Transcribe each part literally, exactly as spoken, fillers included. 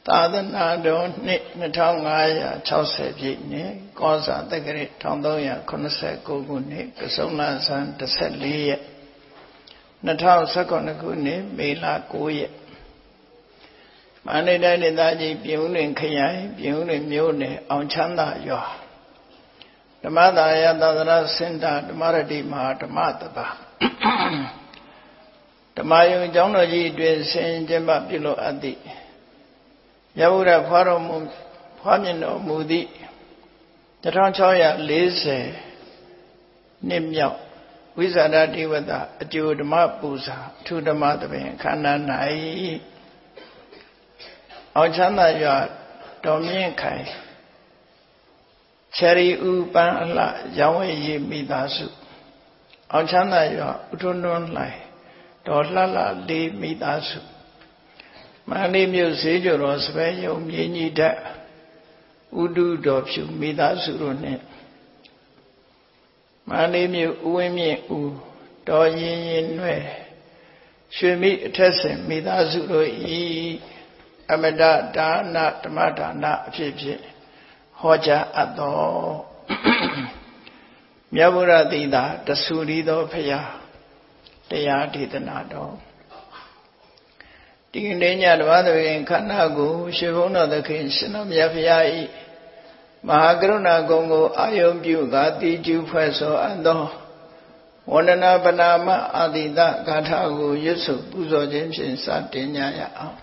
သာသနာတော်နှစ်နှစ်ထောင်ငါးရာခြောက်ဆယ်ပြည့်နှစ်ကောဇာတက္ကရာတစ်ထောင်သုံးရာခုနှစ်ဆယ်ကိုခုနှစ်ကစုံလဆန်းတစ်ဆယ်လေးရက်နှစ်ထောင်ဆယ်ခုနှစ်ခုနှစ်မေလကိုးရက်မန္တလေးတိုင်းဒေသကြီးပြည်ဦးလွင်ခရိုင်ပြည်ဦးလွင်မြို့နယ်အောင်ချမ်းသာရွာဓမ္မသာယသာသနာစင်တာဓမ္မရတိမဟာဓမ္မတပါဓမ္မယုံကျောင်းတော်ကြီးအတွင်ဆင်ကျင်းပပြုလုပ်အပ်သည့်ရဗုဒ္ဓဖွားတော်မူဖွားမြင်တော်မူသည့်တစ်ထောင်ခြောက်ရာလေးဆယ်နှစ်မြောက်ဝိဇာဒတိဝတ္တအကျိုးဓမ္မပူဇာအထူးဓမ္မသဘင်ခန္ဓာ၌အောင်ချမ်းသာရွာတော်မြင့်ခိုင်ချယ်ရီဥပန်းအလှရောင်းဝယ်ရေးမိသားစုအောင်ချမ်းသာရွာဥထုံတွန်းလှိုင်တော်လှလှလေးမိသားစုမန္တလေးမြို့ဈေးကျော်တော်စပယ်ယုံမြေကြီးဓာတ်ဥဒုတော်ဖြူမိသားစုတို့နှင့်မန္တလေးမြို့ဥဝင်းမြင့်ဦးတော်ရင်ရင်နွယ်ရွှေမိအထက်ဆင်မိသားစုတို့ဤအမတဒါနဓမ္မဒါနအဖြစ်ဖြင့်ဟောကြားအပ်တော်မြတ်ဗုဒ္ဓသီတာတဆူရီသောဖရာတရားဒေသနာတော်ဒီနေ့ညဓမ္မသဘင်ခန္ဓာကိုရှင်ဘုန်းတော်သခင်ရှင်တော်မြတ်ဖရာဤမဟာကရုဏာဂုဏ်ကိုအာယုံပြုကာတိကျူဖွဲ့ဆိုအပ်သောဝန္ဒနာပနာမအာတိတဂါထာကိုရွတ်ဆိုပူဇော်ခြင်းဖြင့်စတင်ကြရအောင်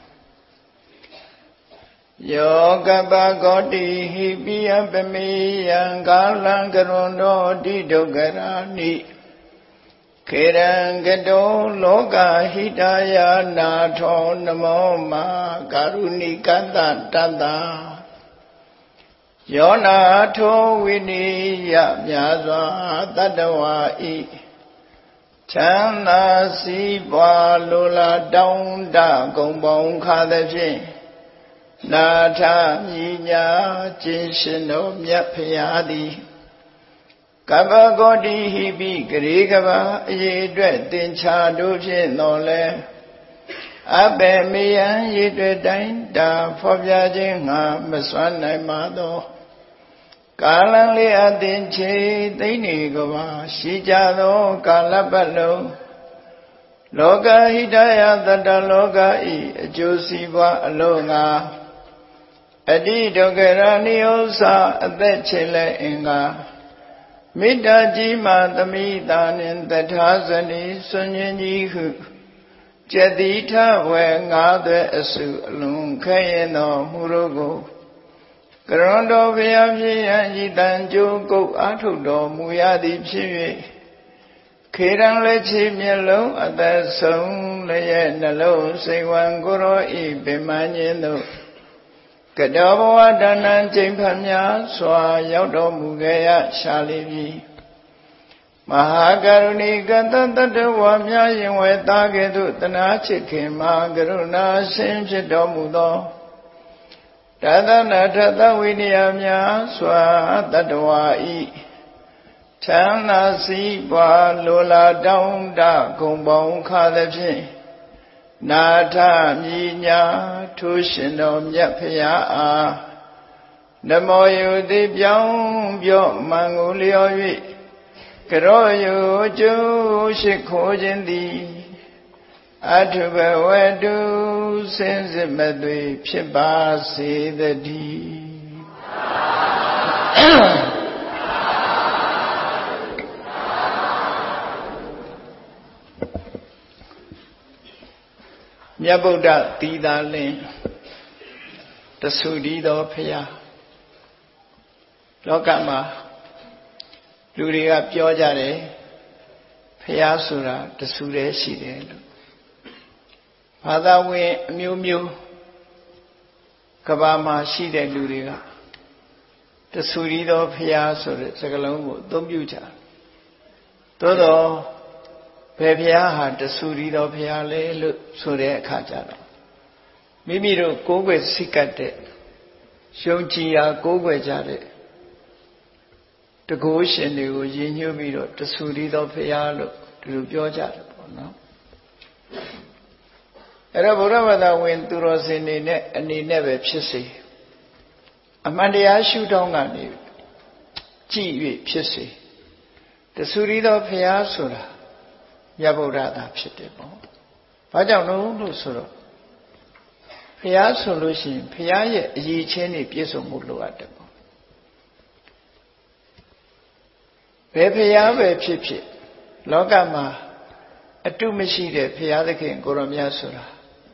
ယောကပကောတိဟိပိယပမေယံကာလံကရွန်တော်တိဒုက္ခရာနိခေရံကတောလောကဟိတယာနာထောနမောမာကာရုဏိကတ္တတတ္တယောနာထောဝိနိယမြာစွာတတ္တဝါဤချမ်းသာစီးပွားလိုလားတောင်းတဂုံပေါင်းခါသဖြင့်နာထမြညာခြင်းရှင်တော်မြတ်ဖရာသည်ကပ္ပဂေါတိဟိပိဂရေကဘာအရေးအတွက်သင်္ချာတို့ဖြင့်တော်လဲအဘယ်မေယံရည်တွေ့တိုင်းတာဖော်ပြခြင်းငါမစွမ်းနိုင်ပါသောကာလံလေးအသင်ချေသိနေကဘာရှိကြသောကာလပတ်လုံးလောကဟိတယတတ္တလောကဤအကျိုးစီးပွားအလို့ငါအတိဒုက္ခရာနိဥ္စာအသက်ချေလဲအင်္ဂါမေတ္တာကြီးမှသမိတာနှင့်တထာဇနီဆွန်ញင်းကြီးဟုကျက်တိထဝဲငါးသွဲအစုအလုံးခဲရင်တော်မူတို့ကိုကရွန်တော်ဘုရားဖြစ်ရန်ဤတန်ကြိုးကုတ်အားထုတ်တော်မူရသည်ဖြစ်၍ခေရန်လက်ချီမျက်လုံးအသက်ဆုံးလည်းရဲ့နှလုံးစိတ်ဝံကိုရောဤပင်မညင်းတို့ကတောဘဝတဏ္ဏကျိန်ဖတ်များစွာရောက်တော်မူခဲ့ရရှာလိပြီမဟာကရုဏီကတ္တတ္တဝါများရင်ဝဲသားကဲ့သို့တနာချစ်ခင်မဟာကရုဏာရှင်ဖြစ်တော်မူသောတသနာထသဝိနည်းများစွာတတ္တဝါဤချမ်းသာစီးပွားလိုလားတောင်းတဂုံပေါင်းခါသဖြင့်နာထမြညာထိုးရှင်တော်မြတ်ဖရာအားနမောယုတိပြောင်းပြော့မှန်ကိုလျော်၍ကရောယုကျိုးရှိခိုးခြင်းသည်အထုဘဝတုစင်စစ်မသွေဖြစ်ပါစေတည်းမြတ်ဗုဒ္ဓသီတာလင်တဆူတည်းသောဖရာလောကမှာလူတွေကပြောကြတယ်ဖရာဆိုတာတဆူတည်းရှိတယ်လို့ဘာသာဝင်အမျိုးမျိုးကဘာမှာရှိတဲ့လူတွေကတဆူတည်းသောဖရာဆိုတဲ့စကားလုံးကိုအသုံးပြုကြတယ်သို့တော့ဘယ်ဘုရားဟာတဆူရီတော်ဘုရားလဲလို့ဆိုတဲ့အခါကျတော့မိမိတို့ကိုးကွယ်စိတ်ကပ်တဲ့ယုံကြည်ရာကိုးကွယ်ကြတဲ့တကုရှင်တွေကိုရည်ညွှန်းပြီးတော့တဆူရီတော်ဘုရားလို့ဒီလိုပြောကြတယ်ပေါ့နော် တအဲ့တော့ဘုရားဘာသာဝင်သူတော်စင်တွေနဲ့အနေနဲ့ပဲဖြစ်စေအမှန်တရားရှုထောင့်ကနေကြည့်၍ဖြစ်စေတဆူရီသောဘုရားဆိုတာမြတ်ဗုဒ္ဓသာဖြစ်တယ်ပေါ့ဘာကြောင့်လို့လို့ဆိုတော့ဘုရားဆိုလို့ရှိရင်ဘုရားရဲ့အရေးချင်းတွေပြည့်စုံမှုလိုအပ်တယ်ပေါ့ဘယ်ဘုရားပဲဖြစ်ဖြစ်လောကမှာအတုမရှိတဲ့ဘုရားသခင်ကိုရောမြတ်ဆိုတာ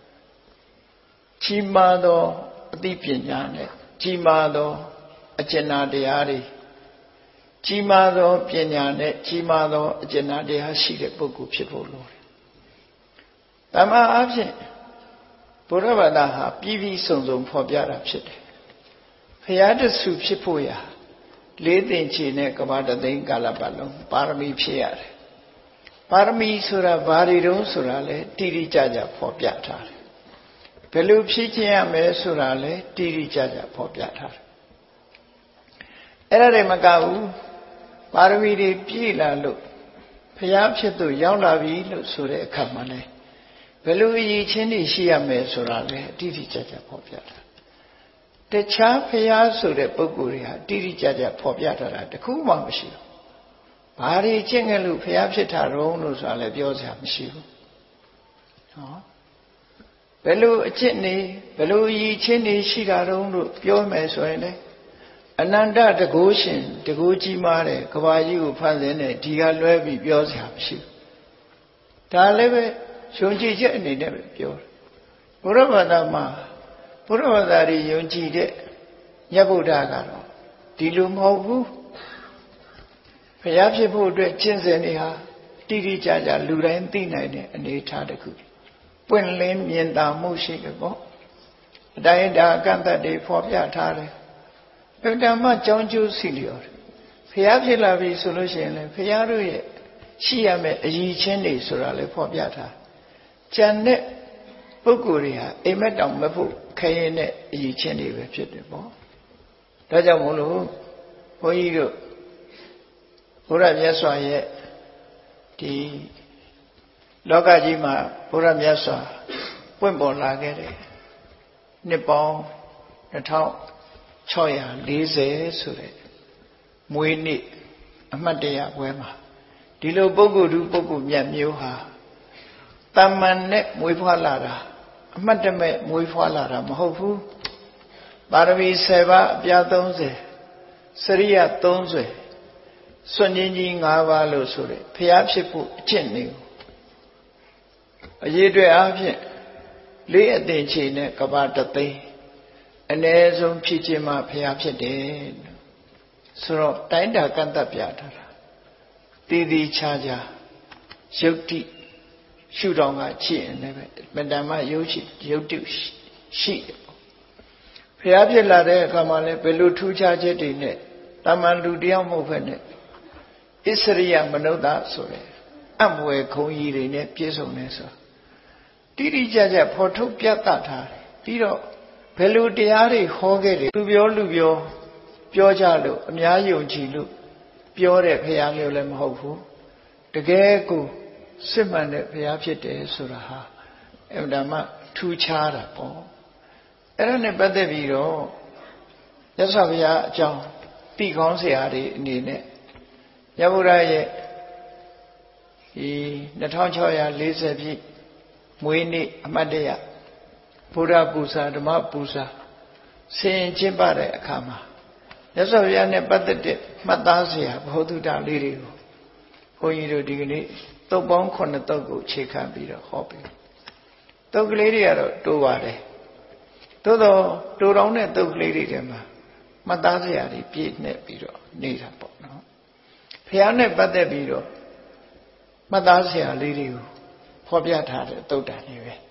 ကြီးမားသောအသိပညာနဲ့ကြီးမားသောအကျဉ်းတရားတွေကြီးမားသောပညာနဲ့ကြီးမားသောအကျဉ်းတရားရှိတဲ့ပုဂ္ဂိုလ်ဖြစ်ဖို့လိုတယ်။တမန်အားဖြင့်ဘုရားဘာသာဟာပြီးပြီးစုံစုံဖော်ပြတာဖြစ်တယ်။ဘုရားတဆူဖြစ်ဖို့ရာလေးသိင်ချေနဲ့ကမ္ဘာတသိန်းကာလပတ်လုံးပါရမီဖြည့်ရတယ်။ပါရမီဆိုတာဘာတွေတုံးဆိုတာလဲတိတိကျကျဖော်ပြထားတယ်။ဘယ်လိုဖြည့်ခြင်းရမယ်ဆိုတာလဲတိတိကျကျဖော်ပြထားတယ်။အဲ့ဒါတွေမကဘူးပါရမီတွေပြည့်လာလို့ဘုရားဖြစ်သူရောက်လာပြီလို့ဆိုတဲ့အခါမှာလဲဘယ်လိုအရေးချင်းတွေရှိရမယ်ဆိုတာလဲအတိအကျကျဖော်ပြတာတခြားဘုရားဆိုတဲ့ပုဂ္ဂိုလ်တွေဟာအတိအကျကျဖော်ပြထားတာတခုမှမရှိဘူးဘာတွေကျင့်ခဲ့လို့ဘုရားဖြစ်တာတော့လို့ဆိုတာလဲပြောစရာမရှိဘူးဟောဘယ်လိုအကျင့်နေဘယ်လိုအရေးချင်းတွေရှိတာတော့လို့ပြောမယ်ဆိုရင်လေအနန္တတကုရှင်တကုကြီးမားတဲ့ကဘာကြီးကိုဖန်ဆင်းတဲ့ဒီကလွဲပြီးပြောစရာမရှိဘူးဒါလည်းပဲယုံကြည်ချက်အနေနဲ့ပဲပြောတယ်ဘုရားဘာသာမှာဘုရားဘာသာတွေယုံကြည်တဲ့မြတ်ဗုဒ္ဓကတော့ဒီလိုမဟုတ်ဘူးဘုရားဖြစ်ဖို့အတွက်ကျင့်စဉ်တွေဟာတိတိကျကျလူတိုင်းသိနိုင်တဲ့အနေအထားတစ်ခုပွင့်လင်းမြင်သာမှုရှိတယ်ပေါ့အတိုင်းဒါအကန့်အသတ်တွေဖော်ပြထားတယ်ဘယ်တမ်းမှကြောင်းကျိုးစီလျော်တယ်ဘုရားဖြစ်လာပြီဆိုလို့ရှိရင်လည်းဘုရားတို့ရဲ့ရှိရမယ့်အရည်ချင်းတွေဆိုတာလည်းဖော်ပြထားကျန်တဲ့ပုဂ္ဂိုလ်တွေဟာအိမ်မက်တောင်မဖို့ခရင်တဲ့အရည်ချင်းတွေပဲဖြစ်တယ်ပေါ့ဒါကြောင့်မို့လို့ဘုန်းကြီးတို့ဘုရားမြတ်စွာရဲ့ဒီလောကကြီးမှာဘုရားမြတ်စွာပွင့်ပေါ်လာခဲ့တယ်နှစ်ပေါင်းနှစ်ထောင်ခြောက်ရာလေးဆယ်ဆိုတဲ့မွေးနေ့အမှတ်တရပွဲမှာဒီလိုပုဂ္ဂိုလ်သူပုဂ္ဂိုလ်မြတ်မျိုးဟာတမန်နဲ့မွေးဖွားလာတာအမှတ်တမဲ့မွေးဖွားလာတာမဟုတ်ဘူးပါရမီဆယ်ပါးအပြားသုံးဆယ်စရိယသုံးဆယ်စွန့်ကြီးကြီး၅ပါးလို့ဆိုတဲ့ဖျားဖြစ်ဖို့အကျင့်နေကိုအရေးအတွက်အားဖြင့်လေးအသင်ချေနဲ့ကဘာတသိန်းအ ਨੇ ဆုံးဖြစ်ခြင်းမှဖျားဖြစ်တယ်ဆိုတော့တိုင်းတာကန့်သက်ပြထားတာတည်တည်ချာချာယုတ်တိရှုထောင့်ကကြည့်ရင်လည်းမတ္တမယုတ်ရှိယုတ်တိရှိတယ်ပေါ့ဖျားဖြစ်လာတဲ့အခါမှာလည်းဘယ်လိုထူးခြားချက်တွေနဲ့တမန်လူတယောက်မဟုတ်ဘဲနဲ့ဣစရိယမနုဿဆိုတဲ့အံ့ဘွယ်ခုံကြီးတွေနဲ့ပြည့်စုံနေဆိုတိတိကျကျဖော်ထုတ်ပြသထားတယ်ပြီးတော့ဘယ်လိုတရားတွေဟောခဲ့တယ်လူပြောလူပြောပြောကြလို့အများယုံကြည်လို့ပြောတဲ့ဘုရားမျိုးလည်းမဟုတ်ဘူးတကယ်ကိုစစ်မှန်တဲ့ဘုရားဖြစ်တယ်ဆိုတာဟာအမှန်တမ်းထူးခြားတာပေါ့အဲ့ဒါနဲ့ပတ်သက်ပြီးတော့ရသော်ဘုရားအကြောင်းသိကောင်းစရာတွေအနေနဲ့မြတ်ဗုဒ္ဓရဲ့ဒီနှစ်ထောင်ခြောက်ရာလေးဆယ်ပြည့်မွေးနေ့အမှတ်တရဘုရားပူဇာဓမ္မပူဇာဆင်ကျင့်ပတဲ့အခါမှာရသော်ဘုရားနဲ့ပတ်သက်တဲ့မှတ်သားစရာဘ ഹു တုတလေးတွေကိုဘုန်းကြီးတို့ဒီကနေ့တုတ်ပေါင်းခုနှစ်တုတ်ကိုခြေခံပြီးတော့ဟောပြီတုတ်ကလေးတွေကတော့တိုးပါတယ်သို့တော့တိုးတောင်းတဲ့တုတ်ကလေးတွေထဲမှာမှတ်သားစရာတွေပြည့်နေပြီးတော့နေတာပေါ့နော်ဘုရားနဲ့ပတ်သက်ပြီးတော့မှတ်သားစရာလေးတွေကိုဖော်ပြထားတဲ့တုတ်တန်တွေပဲ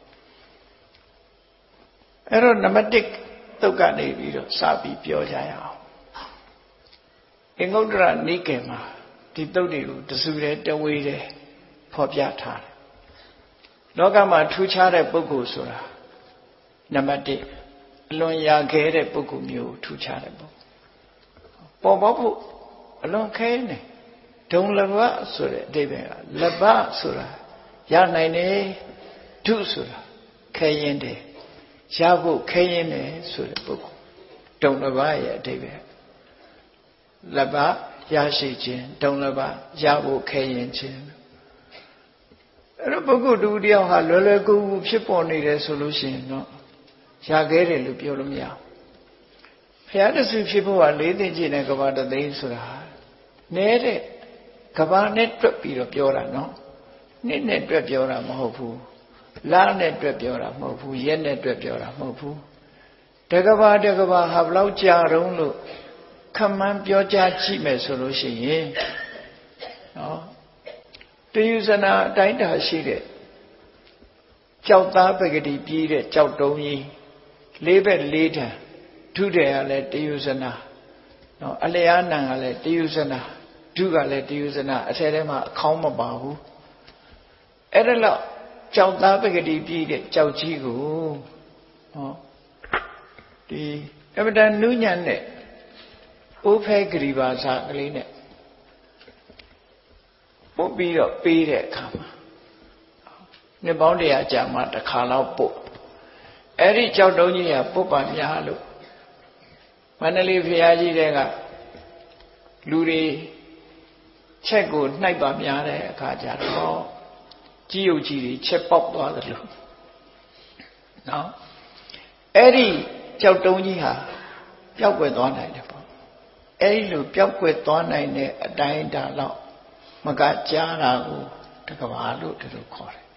အဲ့တော့နံပါတ်တစ်တုတ်ကနေပြီးတော့စပြီးပြောကြရအောင်အင်္ဂုတ္တရနိကေမှာဒီတုတ်တွေကိုတစုတည်းတဝေးတည်းဖော်ပြထားတယ်လောကမှာထူးခြားတဲ့ပုဂ္ဂိုလ်ဆိုတာနံပါတ်တစ်အလွန်ရာခဲတဲ့ပုဂ္ဂိုလ်မျိုးထူးခြားတဲ့ပုဂ္ဂိုလ်ပေါ်ပေါက်ဖို့အလွန်ခဲနေဒုံလဘဆိုတဲ့အဓိပ္ပာယ်ကလဘဆိုတာရနိုင်တယ်ဒုဆိုတာခခဲရင်တယ်ရဖို့ခဲရင်တယ်ဆိုတဲ့ပုဂ္ဂိုလ်တုံတစ်ပါးရဲ့အဓိပ္ပာယ်လက်ပါရရှိခြင်းတုံလက်ပါရဖို့ခဲရင်ခြင်းအဲ့တော့ပုဂ္ဂိုလ်တူတယောက်ဟာလွယ်လွယ်ကူကူဖြစ်ပေါ်နေတယ်ဆိုလို့ရှိရင်တော့ရခဲ့တယ်လို့ပြောလို့မရဘူးဘုရားတဆူဖြစ်ဖို့ကလေးသိကျင့်တဲ့ကဘာတသိန်းဆိုတာနဲတဲ့ကဘာနဲ့တွက်ပြီးတော့ပြောတာနော်နှစ်နဲ့တွက်ပြောတာမဟုတ်ဘူးလနဲ့တွက်ပြောတာမဟုတ်ဘူးရက်နဲ့တွက်ပြောတာမဟုတ်ဘူးတကဘာတကဘာဟာဘလောက်ကြာတုံးလို့ခမှန်းပြောကြားကြည့်မယ်ဆိုလို့ရှိရင်နော်တယုဇနာအတိုင်းတာရှိတဲ့ကြောက်သားပဂတိပြီးတဲ့ကြောက်တုံးကြီးလေးဘက်လေးတန်ဒုတယ်ကလည်းတယုဇနာနော်အလျားနံကလည်းတယုဇနာဒုကလည်းတယုဇနာအထက်ထဲမှာအခေါင်းမပါဘူးအဲ့ဒါလောက်ကြောက်သားပဂတိပြီးတဲ့ကြောက်ကြီးကိုဟောဒီအပဒနုညံ့တဲ့အိုးဖဲဂရိဘာသာကလေးနဲ့ပုတ်ပြီးတော့ပေးတဲ့အခါမှာနှစ်ပေါင်းတရာကြာမှတစ်ခါလောက်ပုတ်အဲ့ဒီကြောက်တုံးကြီးကပုတ်ပါများလို့မန္တလေးဘုရားကြီးတဲ့ကလူတွေချက်ကိုနှိုက်ပါများတဲ့အခါကျတော့ကြီးရုပ်ကြီးတွေချက်ပေါက်သွားတယ်လို့နော်အဲ့ဒီကြောက်တုံးကြီးဟာပျောက်ကွယ်သွားနိုင်တယ်ပေါ့အဲ့ဒီလိုပျောက်ကွယ်သွားနိုင်တဲ့အတိုင်းအတာလောက်မကကြားတာကိုတကဘာလို့ဒီလိုခေါ်တယ်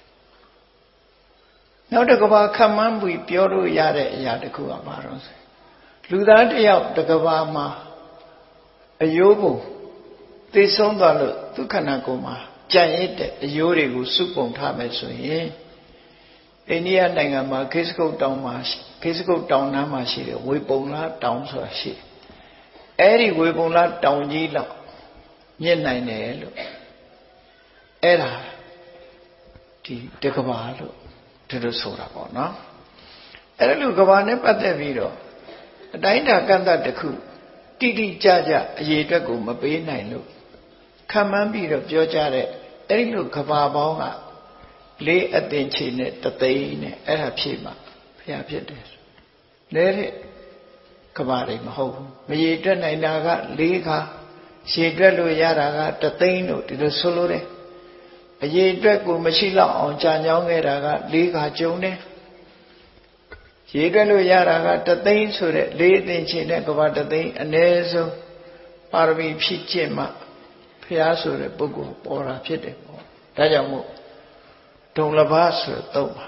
နောက်တကဘာခမန်းပြီးပြောလို့ရတဲ့အရာတစ်ခုကဘာလို့ဆိုလူသားတစ်ယောက်တကဘာမှာအယိုးပုံသိဆုံးသွားလို့ဒုက္ခနာကိုမှာကြံ့ရစ်တဲ့အယိုးတွေကိုစုပုံထားမယ်ဆိုရင်အိန္ဒိယနိုင်ငံမှာခေစကုတ်တောင်မှာခေစကုတ်တောင်နားမှာရှိတဲ့ဝေပုံလားတောင်ဆိုတာရှိတယ်အဲ့ဒီဝေပုံလားတောင်ကြီးလောက်မြင့်နိုင်တယ်လို့အဲ့ဒါဒီတကဘာလို့ဒီလိုဆိုတာပေါ့နော်အဲ့လိုကဘာနဲ့ပတ်သက်ပြီးတော့အတိုင်းတာကန့်သတ်တစ်ခုတိတိကျကျအရေးအတွက်ကိုမပေးနိုင်လို့ခံမှန်းပြီးတော့ပြောကြတဲ့အဲ့လိုကဘာပေါင်းကလေးအသင်ချေနဲ့တသိန်းနဲ့အဲ့ဒါဖြည့်မှာဘုရားဖြစ်တယ်လဲတဲ့ကဘာတွေမဟုတ်ဘူးမရေတွက်နိုင်တာကလေးခါရေတွက်လို့ရတာကတသိန်းလို့ဒီလိုဆိုလို့တယ်အရေအတွက်ကိုမရှိတော့အောင်ကြာညောင်းခဲ့တာကလေးခါကျုံတယ်ရေတွက်လို့ရတာကတသိန်းဆိုတဲ့လေးအသင်ချေနဲ့ကဘာတသိန်းအ ਨੇ ဆုံးပါရမီဖြည့်ကျင့်မှဘုရားဆိုတဲ့ပုဂ္ဂိုလ်ပေါ်တာဖြစ်တယ်ပေါ့ဒါကြောင့်မို့ဒုံလဘဆိုတော့ပါ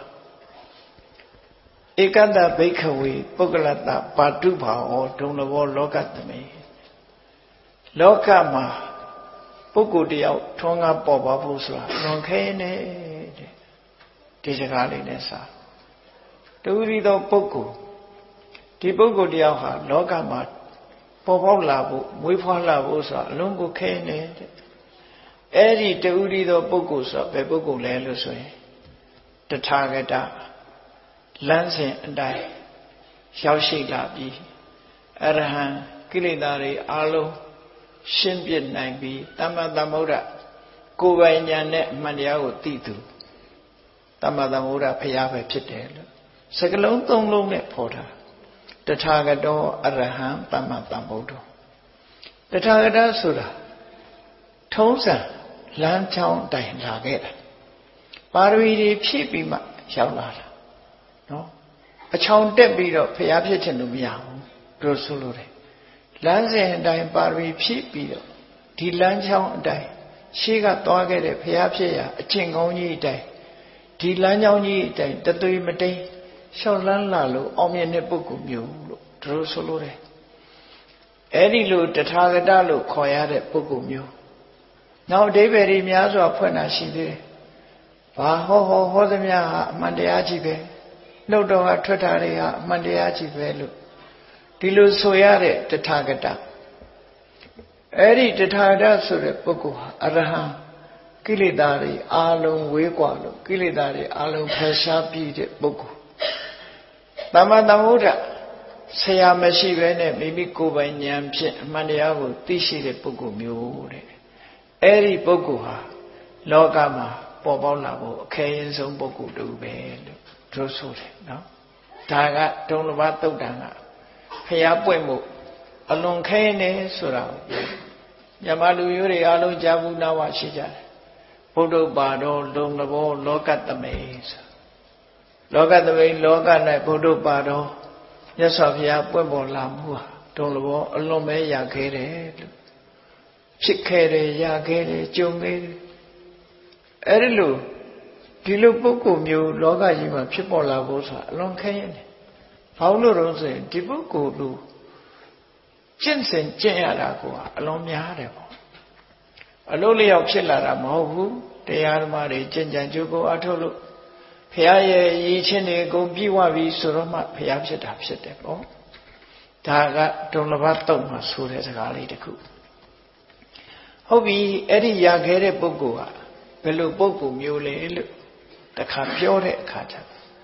ဧကတဘိက္ခဝေပုဂ္ဂလတပါတုဘာဟောဒုံလဘောလောကသမေလောကမှာပုဂ္ဂိုလ်တယောက်ထွန်းကားပေါ်ပါဖို့ဆိုတာလွန်ခဲနေတဲ့ဒီစကားလေးနဲ့စာတူရီသောပုဂ္ဂိုလ်ဒီပုဂ္ဂိုလ်တယောက်ဟာလောကမှာပေါ်ပေါက်လာဖို့မွေးဖွားလာဖို့ဆိုတာအလုံးကိုခဲနေတဲ့အဲ့ဒီတူရီသောပုဂ္ဂိုလ်ဆိုတာဘယ်ပုဂ္ဂိုလ်လဲလို့ဆိုရင်တထာဂတလမ်းစဉ်အတိုင်းရောက်ရှိလာပြီးအရဟံကိလေသာတွေအလုံးရှင်းပြနိုင်ပြီးသမ္မာသမ္ဗုဒ္ဓကိုယ်ပိုင်ဉာဏ်နဲ့အမှန်တရားကိုသိသူသမ္မာသမ္ဗုဒ္ဓဘုရားပဲဖြစ်တယ်လို့စကလုံးသုံးလုံးနဲ့ဖော်ထားတထာဂတောအရဟံသမ္မာသမ္ဗုဒ္ဓတထာဂတဆိုတာထုံးစံလမ်းကြောင်းတိုင်လာခဲ့တာပါရမီတွေဖြည့်ပြီးမှရောက်လာတာနော်အချောင်တက်ပြီးတော့ဘုရားဖြစ်ချင်လို့မရဘူးတို့ဆိုလို့တယ်လမ်းစဉ်အတိုင်းပါရမီဖြည့်ပြီးတော့ဒီလမ်းကြောင်းအတိုင်းရှေးကသွားခဲ့တဲ့ဘုရားဖြစ်ရာအကျင့်ကောင်းကြီးအတိုင်းဒီလမ်းကြောင်းကြီးအတိုင်းတသွေးမတိန်ရှောက်လန်းလာလို့အောင်မြင်တဲ့ပုဂ္ဂိုလ်မျိုးလို့တို့ဆိုလို့တယ်အဲ့ဒီလိုတထာဂတလို့ခေါ်ရတဲ့ပုဂ္ဂိုလ်မျိုးနောက်အဓိပ္ပာယ်တွေများစွာဖွင့်တာရှိသေးတယ်ဘာဟောဟောဟောသမျှဟာအမှန်တရားကြီးပဲနှုတ်တော်ကထွက်တာတွေဟာအမှန်တရားကြီးပဲလို့ဒီလိုဆိုရတဲ့တထာဂတအဲ့ဒီတထာဂတဆိုတဲ့ပုဂ္ဂိုလ်ဟာအရဟံကိလေသာတွေအာလုံးဝေးกว่าလို့ကိလေသာတွေအာလုံးဖယ်ရှားပြီးတဲ့ပုဂ္ဂိုလ်သမ္မာသမ္ဗုဒ္ဓဆရာမရှိဘဲနဲ့မိမိကိုယ်ပိုင်ဉာဏ်ဖြင့်အမှန်တရားကိုသိရှိတဲ့ပုဂ္ဂိုလ်မျိုးတဲ့အဲ့ဒီပုဂ္ဂိုလ်ဟာလောကမှာပေါ်ပေါက်လာဖို့အခဲရင်ဆုံးပုဂ္ဂိုလ်တူပဲလို့ဘတို့ဆိုတယ်နော်ဒါကဒုံလဘသုတ်တံကဖျားပွင့်မှုအလွန်ခဲနေဆိုတာကိုမြန်မာလူမျိုးတွေအားလုံးကြားဘူးနားဝရှိကြတယ်ဘုဒ္ဓဘာတော်လုံလဘောလောကသမိန်ဆိုလောကသမိန်လောက၌ဘုဒ္ဓဘာတော်မြတ်စွာဘုရားပွင့်ပေါ်လာမှုဟာဒုံလဘောအလွန်ပဲရခဲ့တယ်လို့ဖြစ်ခဲ့တယ်ရခဲ့တယ်ကြုံခဲ့တယ်အဲ့ဒီလိုဒီလိုပုဂ္ဂိုလ်မျိုးလောကကြီးမှာဖြစ်ပေါ်လာဖို့ဆိုတာအလွန်ခဲရင်တယ်ဘာလို့လို့ဆိုရင်ဒီပုဂ္ဂိုလ်လူကျင့်စဉ်ကျင့်ရတာကအလွန်များတယ်ပေါ့အလုံးလျောက်ဖြစ်လာတာမဟုတ်ဘူးတရားဓမ္မတွေကျင့်ကြံကြိုးကိုအထုတ်လို့ဘုရားရဲ့ရည်ချင်းတွေကုန်ပြည့်ဝပြီဆိုတော့မှဘုရားဖြစ်တာဖြစ်တယ်ပေါ့ဒါကဒုံလဘတုတ်မှာဆိုတဲ့စကားလေးတစ်ခုဟုတ်ပြီအဲ့ဒီရခဲ့တဲ့ပုဂ္ဂိုလ်ဟာဘယ်လိုပုဂ္ဂိုလ်မျိုးလဲလို့တခါပြောတဲ့အခါကျ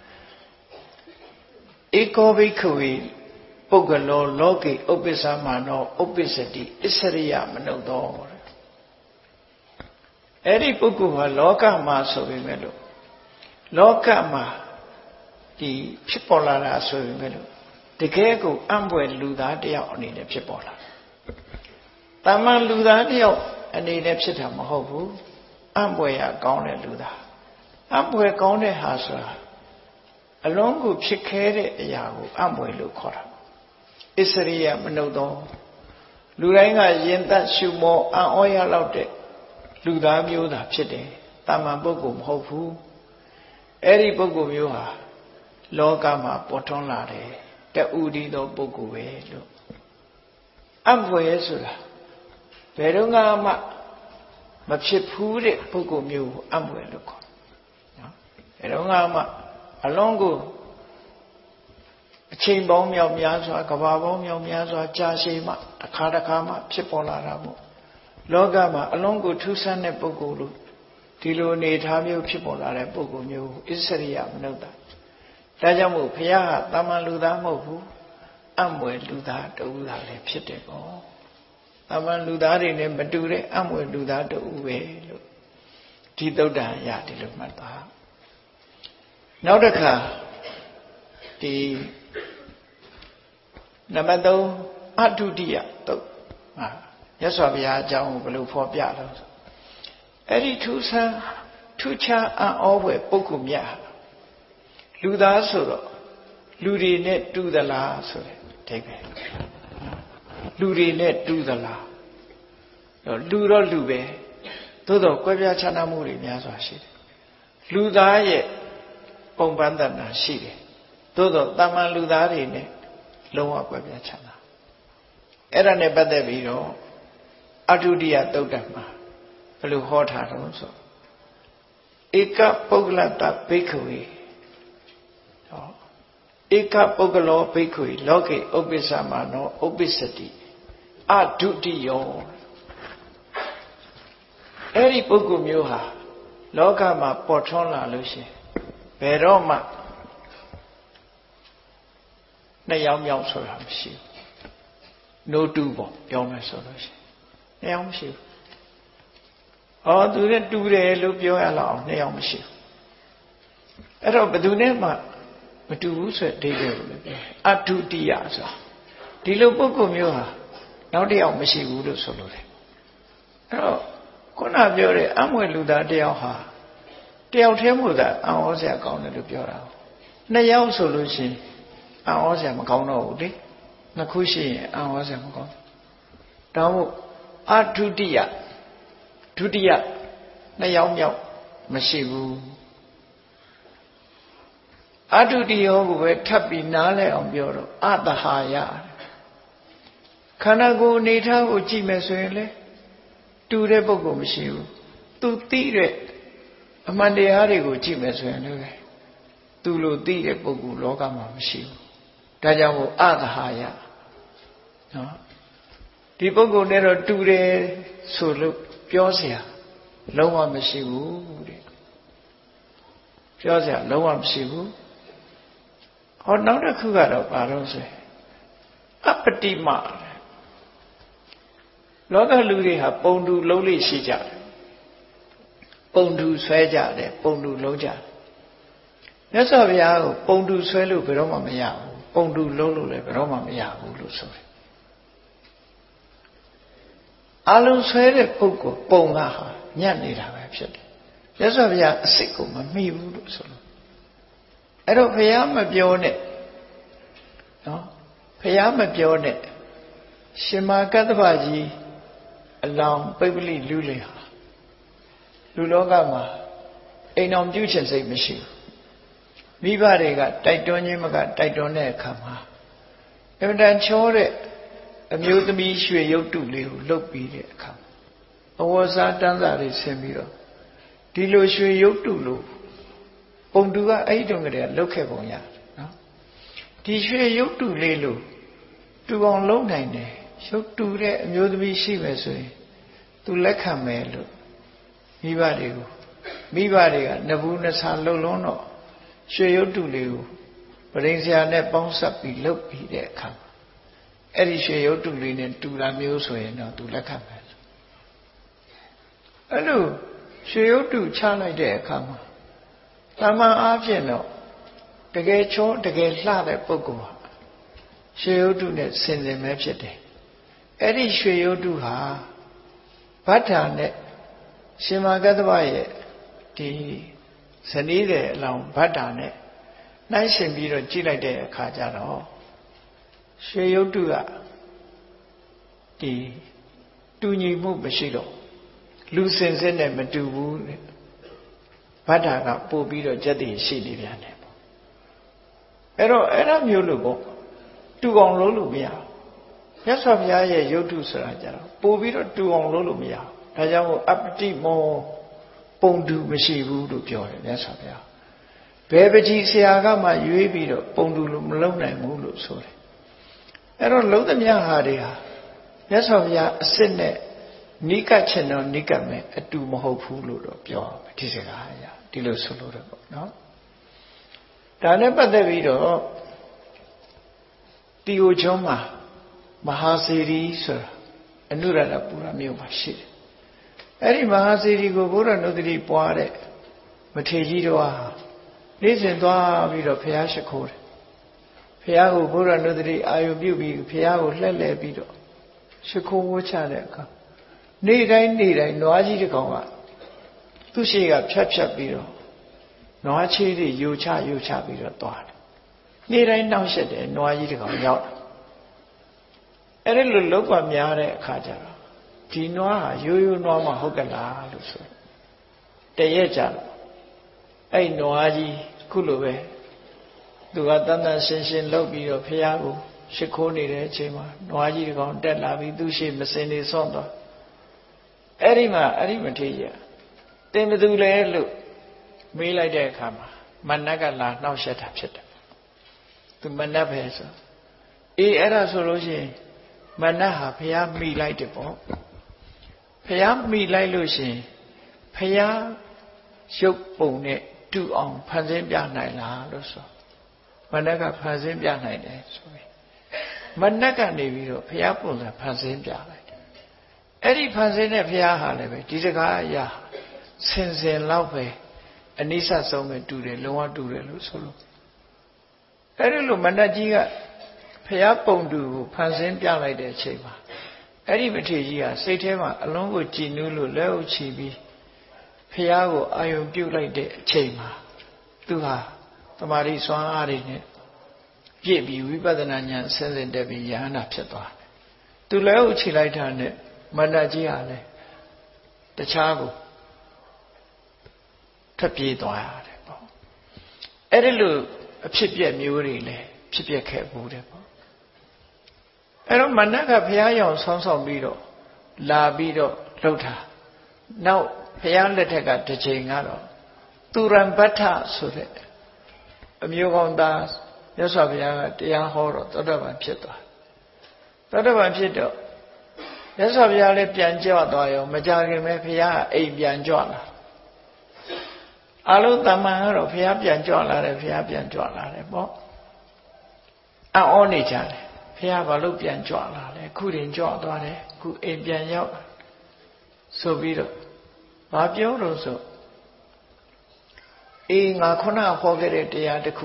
ဧကောဘိက္ခဝေပုဂ္ဂလောလောကေဥပ္ပစ္စမနောဥပ္ပစ္စတိအစ္စရိယမနုဿောအဲ့ဒီပုဂ္ဂိုလ်ဟာလောကမှာဆိုပေမဲ့လို့လောကမှာဒီဖြစ်ပေါ်လာတာဆိုပေမဲ့လို့တကယ်ကိုအံ့ဖွယ်လူသားတယောက်အနေနဲ့ဖြစ်ပေါ်လာတာတမန်လူသားတယောက်အနေနဲ့ဖြစ်တာမဟုတ်ဘူးအံ့ဖွယ်ရကောင်းတဲ့လူသားအံ့ဖွယ်ကောင်းတဲ့ဟာဆိုတာအလုံးကိုဖြစ်ခဲတဲ့အရာကိုအံ့ဖွယ်လို့ခေါ်တာအစ္စရိယမနုဿောလူတိုင်းကယဉ်သက်ရှုမောအံ့ဩရလောက်တဲ့လူသားမျိုးသာဖြစ်တယ်တာမန်ပုဂ္ဂိုလ်မဟုတ်ဘူးအဲ့ဒီပုဂ္ဂိုလ်မျိုးဟာလောကမှာပေါ်ထွန်းလာတယ်တူဒီသောပုဂ္ဂိုလ်ပဲလို့အံ့ဖွယ်ဆိုတာဘယ်တော့မှမဖြစ်ဘူးတဲ့ပုဂ္ဂိုလ်မျိုးကိုအံ့ဖွယ်လို့ခေါ်နော်ဘယ်တော့မှအလုံးကိုအချိန်ပေါင်းမြောက်များစွာကဘာပေါင်းမြောက်များစွာကြာရှည်မှတစ်ခါတစ်ခါမှဖြစ်ပေါ်လာတာမို့လောကမှာအလုံးကိုထူးဆန်းတဲ့ပုဂ္ဂိုလ်လို့ဒီလိုအနေထားမျိုးဖြစ်ပေါ်လာတဲ့ပုဂ္ဂိုလ်မျိုးအစ္စရိယမနုဿဒါကြောင့်မို့ဘုရားကတာမန်လူသားမဟုတ်ဘူးအံ့ဖွယ်လူသားတူတာလည်းဖြစ်တယ်ပေါ့တာမန်လူသားတွေနဲ့မတူတဲ့အံ့ဖွယ်လူသားတူပဲလို့ဒီသုတ်တံရတယ်လို့မှတ်သားနောက်တစ်ခါဒီနံပါတ်သုံးအတုတိယသုတ်ဟာမြတ်စွာဘုရားအကြောင်းကိုဘယ်လိုဖော်ပြလို့ဆိုအဲ့ဒီထူးဆန်းထူးခြားအံ့ဩဖွယ်ပုဂ္ဂိုလ်မြတ်လူသားဆိုတော့လူတွေနဲ့တူသလားဆိုတဲ့အဓိပ္ပာယ်လူတွေနဲ့တူသလားတော့လူတော့လူပဲသို့တော့ကွဲပြားခြားနားမှုတွေများစွာရှိတယ်လူသားရဲ့ပုံပန်းတဏ္ဍာရှိတယ်သို့တော့တာမန်လူသားတွေနဲ့လုံးဝကွဲပြားခြားနားအဲ့ဒါနဲ့ပတ်သက်ပြီးတော့အတုတိယသုတ်တံမှာဘယ်လိုဟောထားတော့ဆိုဧကပုဂ္ဂလတဘိက္ခဝေဟောဧကပုဂ္ဂလောဘိက္ခဝေလောကေဥပ္ပစ္စမနောဥပ္ပစ္စတိအဒုတိယောအဲ့ဒီပုဂ္ဂိုလ်မျိုးဟာလောကမှာပေါ်ထွန်းလာလို့ရှိရင်ဘယ်တော့မှနှစ်ယောက်မြောက်ဆိုတာမရှိဘူး။ no တူပေါ့ပြောမယ်ဆိုလို့ရှိရင်နှစ်ယောက်မရှိဘူး။အော်သူနဲ့တူတယ်လို့ပြောရလောက်အောင်နှစ်ယောက်မရှိဘူး။အဲ့တော့ဘယ်သူနဲ့မှမတူဘူးဆိုတဲ့အဓိပ္ပာယ်ကိုလည်းပြောအတုတိယဆိုတာဒီလိုပုဂ္ဂိုလ်မျိုးဟာနောက်တစ်ယောက်မရှိဘူးလို့ဆိုလို့တယ်။အဲ့တော့ခုနပြောတဲ့အမွေလူသားတစ်ယောက်ဟာတယောက်တည်းမို့သာအံ့ဩစရာကောင်းတယ်လို့ပြောတာ။နှစ်ယောက်ဆိုလို့ရှိရင်အံ့ဩစရာမကောင်းတော့ဘူးလေနှစ်ခုရှိရင်အံ့ဩစရာမကောင်းဒါမို့အဒုတိယဒုတိယနှစ်ယောက်မြောက်မရှိဘူးအဒုတိယကိုပဲထပ်ပြီးနားလဲအောင်ပြောတော့အတဟာယခန္ဓာကိုယ်အနေထားကိုကြည့်မယ်ဆိုရင်လေတူတဲ့ပုဂ္ဂိုလ်မရှိဘူးသူသိတဲ့အမှန်တရားတွေကိုကြည့်မယ်ဆိုရင်လည်းသူလိုသိတဲ့ပုဂ္ဂိုလ်လောကမှာမရှိဘူးဒါကြောင့်မို့အသဟာယနော်ဒီပုဂ္ဂိုလ်နဲ့တော့တူတယ်ဆိုလို့ပြောเสียလုံးဝမရှိဘူးတဲ့ပြောเสียလုံးဝမရှိဘူးဟောနောက်တစ်ခုကတော့ဘာလို့ဆိုရင်အပတိမလောကလူတွေဟာပုံတူလုံးလေးရှိကြတယ်ပုံတူဆွဲကြတယ်ပုံတူလုံးကြတယ်မြတ်စွာဘုရားကိုပုံတူဆွဲလို့ဘယ်တော့မှမရဘူးပုံတူလုံးလို့လည်းဘယ်တော့မှမရဘူးလို့ဆိုတယ်အလုံးဆွဲတဲ့ပုဂ္ဂိုလ်ပုံကဟာညံ့နေတာပဲဖြစ်တယ်မြတ်စွာဘုရားအစ်စ်ကိုမမိဘူးလို့ဆိုလို့အဲ့တော့ဘုရားမပြောနဲ့နော်ဘုရားမပြောနဲ့ရှင်မာကတ္တဗကြီးအလောင်းပိပ္ပလိလူလေဟာလူလောကမှာအိမ်တော်ပြုခြင်းစိတ်မရှိဘူးမိဘတွေကတိုက်တွန်းခြင်းမကတိုက်တွန်းတဲ့အခါမှာအမှန်တန်ချောတဲ့အမျိုးသမီးရွှေရုပ်တုလေးကိုလှုပ်ပြီးတဲ့အခါအဝစားတန်းစာတွေဆင်ပြီးတော့ဒီလိုရွှေရုပ်တုလို့ပုံတူကအဲ့ဒီတုန်းကတည်းကလှုပ်ခဲ့ပုံရတယ်နော်ဒီရွှေရုပ်တုလေးလို့တူအောင်လုံးနိုင်တယ်ရုပ်တူတဲ့အမျိုးသမီးရှိမယ်ဆိုရင်သူလက်ခံမယ်လို့မိဘတွေကိုမိဘတွေကနဘူးနဆာလှုပ်လုံးတော့ရွှေရုပ်တုလေးကိုပရိန်ဆရာနဲ့ပေါင်းစပ်ပြီးလှုပ်ပြီးတဲ့အခါအဲ့ဒီရွှေရုပ်တုလေးနဲ့တူတာမျိုးဆိုရင်တော့သူလက်ခံမယ်အဲ့လိုရွှေရုပ်တုချလိုက်တဲ့အခါမှာတမန်အားဖြင့်တော့တကယ်ချောတကယ်လှတဲ့ပုဂ္ဂိုလ်ဟာရွှေရုပ်တုနဲ့ဆင်စင်ပဲဖြစ်တယ်အဲ့ဒီရွှေရုပ်တုဟာဗတ္ထာနဲ့ရှင်မာကတ္တဗရဲ့ဒီဇနီးတဲ့အလောင်းဗတ္ထာနဲ့နှိုင်းရှင်ပြီးတော့ကြည့်လိုက်တဲ့အခါကျတော့ရွှေရုပ်တုကဒီတူညီမှုမရှိတော့လူစင်စစ်နဲ့မတူဘူးတဲ့ဗတ္ထာကပို့ပြီးတော့ကြက်တည်ရှိနေပြန်တယ်ပေါ့အဲ့တော့အဲ့ဒါမျိုးလို့ပေါ့တူအောင်လုပ်လို့မရဘူးမြတ်စွာဘုရားရဲ့ရုပ်တုဆိုတာကြတော့ပို့ပြီးတော့တူအောင်လုပ်လို့မရဘူးဒါကြောင့်မို့အပတိမောပုံတူမရှိဘူးလို့ပြောတယ်မြတ်စွာဘုရားဘယ်ပကြီးဆရာကမှရွေးပြီးတော့ပုံတူလို့မလုပ်နိုင်ဘူးလို့ဆိုတယ်အဲ့တော့လုံးသမျှဟာတွေဟာမြတ်စွာဘုရားအစစ်နဲ့နိကတ်ချင်တော့နိကတ်မယ်အတူမဟုတ်ဘူးလို့တော့ပြောမယ်ဒီစကားအရာဒီလိုဆိုလို့တော့ပေါ့နော်ဒါနဲ့ပတ်သက်ပြီးတော့တီယိုကျွန်းမှာမဟာစေရီဆိုတာအနုရတပူရမြို့မှာရှိတယ်အဲ့ဒီမဟာစေရီကိုဘုရားနုဒတိပွားတဲ့မထေရကြီးတော်ဟာနေ့စဉ်သွားပြီးတော့ဘုရားရှိခိုးတယ်ဘုရားကိုဘုရားနုဒတိအာယုပြုပြီးဘုရားကိုလှည့်လည်ပြီးတော့ရှိခိုးဝှချတဲ့အခါနေ့တိုင်းနေ့တိုင်းနွားကြီးတစ်ကောင်ကသူ့ရှိကဖြတ်ဖြတ်ပြီးတော့နွားချေးတွေယူချယူချပြီးတော့သွားတယ်နေ့တိုင်းနှောင့်ယှက်တယ်နွားကြီးတစ်ကောင်ရောက်တယ်အဲ့ဒီလိုလောက်ပါများတဲ့အခါကျတော့ဒီနွားဟာရိုးရိုးနွားမှဟုတ်ကလားလို့ဆိုတရက်ကြတော့အဲ့နွားကြီးခုလိုပဲသူကတန်တန်ရှင်းရှင်းလုပ်ပြီးတော့ဖះကိုရှိခိုးနေတဲ့အချိန်မှာနွားကြီးတစ်ကောင်တက်လာပြီးသူ့ရှိမစင်နေဆွန့်သွားအဲ့ဒီမှာအဲ့ဒီမထေရတင်ဘသူလဲလို့မေးလိုက်တဲ့အခါမှာမနတ်ကလာနှောက်ယှက်တာဖြစ်တယ်သူမနတ်ပဲဆိုအေးအဲ့ဒါဆိုလို့ရှိရင်မနတ်ဟာဘုရားမိလိုက်တယ်ပေါ့ဘုရားမိလိုက်လို့ရှိရင်ဘုရားရုပ်ပုံနဲ့တူအောင်ဖန်ဆင်းပြနိုင်လားလို့ဆိုမနတ်ကဖန်ဆင်းပြနိုင်တယ်ဆိုပြီးမနတ်ကနေပြီးတော့ဘုရားပုံစံဖန်ဆင်းပြလိုက်တယ်အဲ့ဒီဖန်ဆင်းတဲ့ဘုရားဟာလည်းပဲဒီစကားအရာဆင်စင်လောက်ပဲအနိစ္စဆုံးပဲတူတယ်လုံးဝတူတယ်လို့ဆိုလို့အဲ့ဒီလိုမနတ်ကြီးကဘုရားပုံတူကိုဖန်ဆင်းပြလိုက်တဲ့အချိန်မှာအဲ့ဒီမထေရကြီးကစိတ်ထဲမှာအလုံးကိုကြည်နူးလို့လက်အုပ်ချီပြီးဘုရားကိုအာယုံပြုတ်လိုက်တဲ့အချိန်မှာသူဟာတမာရီစွမ်းအားတွေနဲ့ပြည့်ပြီးဝိပဿနာဉာဏ်ဆင်းဆင်းတက်ပြီးယဟန္တာဖြစ်သွားတယ်သူလက်အုပ်ချီလိုက်တာနဲ့မနတ်ကြီးဟာလည်းတခြားကိုထွက်ပြေးသွားရတယ်ပေါ့အဲ့ဒီလိုအဖြစ်ပြက်မျိုးတွေလည်းဖြစ်ပြက်ခဲ့ဘူးတဲ့ပေါ့အဲ့တော့မနတ်ကဘုရားရောင်ဆောင်းဆောင်ပြီးတော့လာပြီးတော့လှုပ်တာနောက်ဘုရားလက်ထက်ကတစ်ချိန်ကတော့သူရံပဋ္ဌဆိုတဲ့အမျိုးကောင်းသားမြတ်စွာဘုရားကတရားဟောတော့သောတပန်ဖြစ်သွားသောတပန်ဖြစ်တော့မြတ်စွာဘုရားလည်းပြန်ကြွသွားရောမကြခင်ပဲဘုရားအိမ်ပြန်ကြွလာအလုံးတမန်ကတော့ဘုရားပြန်ကြွလာတယ်ဘုရားပြန်ကြွလာတယ်ပေါ့အော်နေကြတယ်ဘုရားဘာလို့ပြန်ကြွလာလဲခုတင်ကြွသွားတယ်ခုအိမ်ပြန်ရောက်ဆိုပြီးတော့ဘာပြောလို့ဆိုအေးငါခုနဟောခဲ့တဲ့တရားတစ်ခု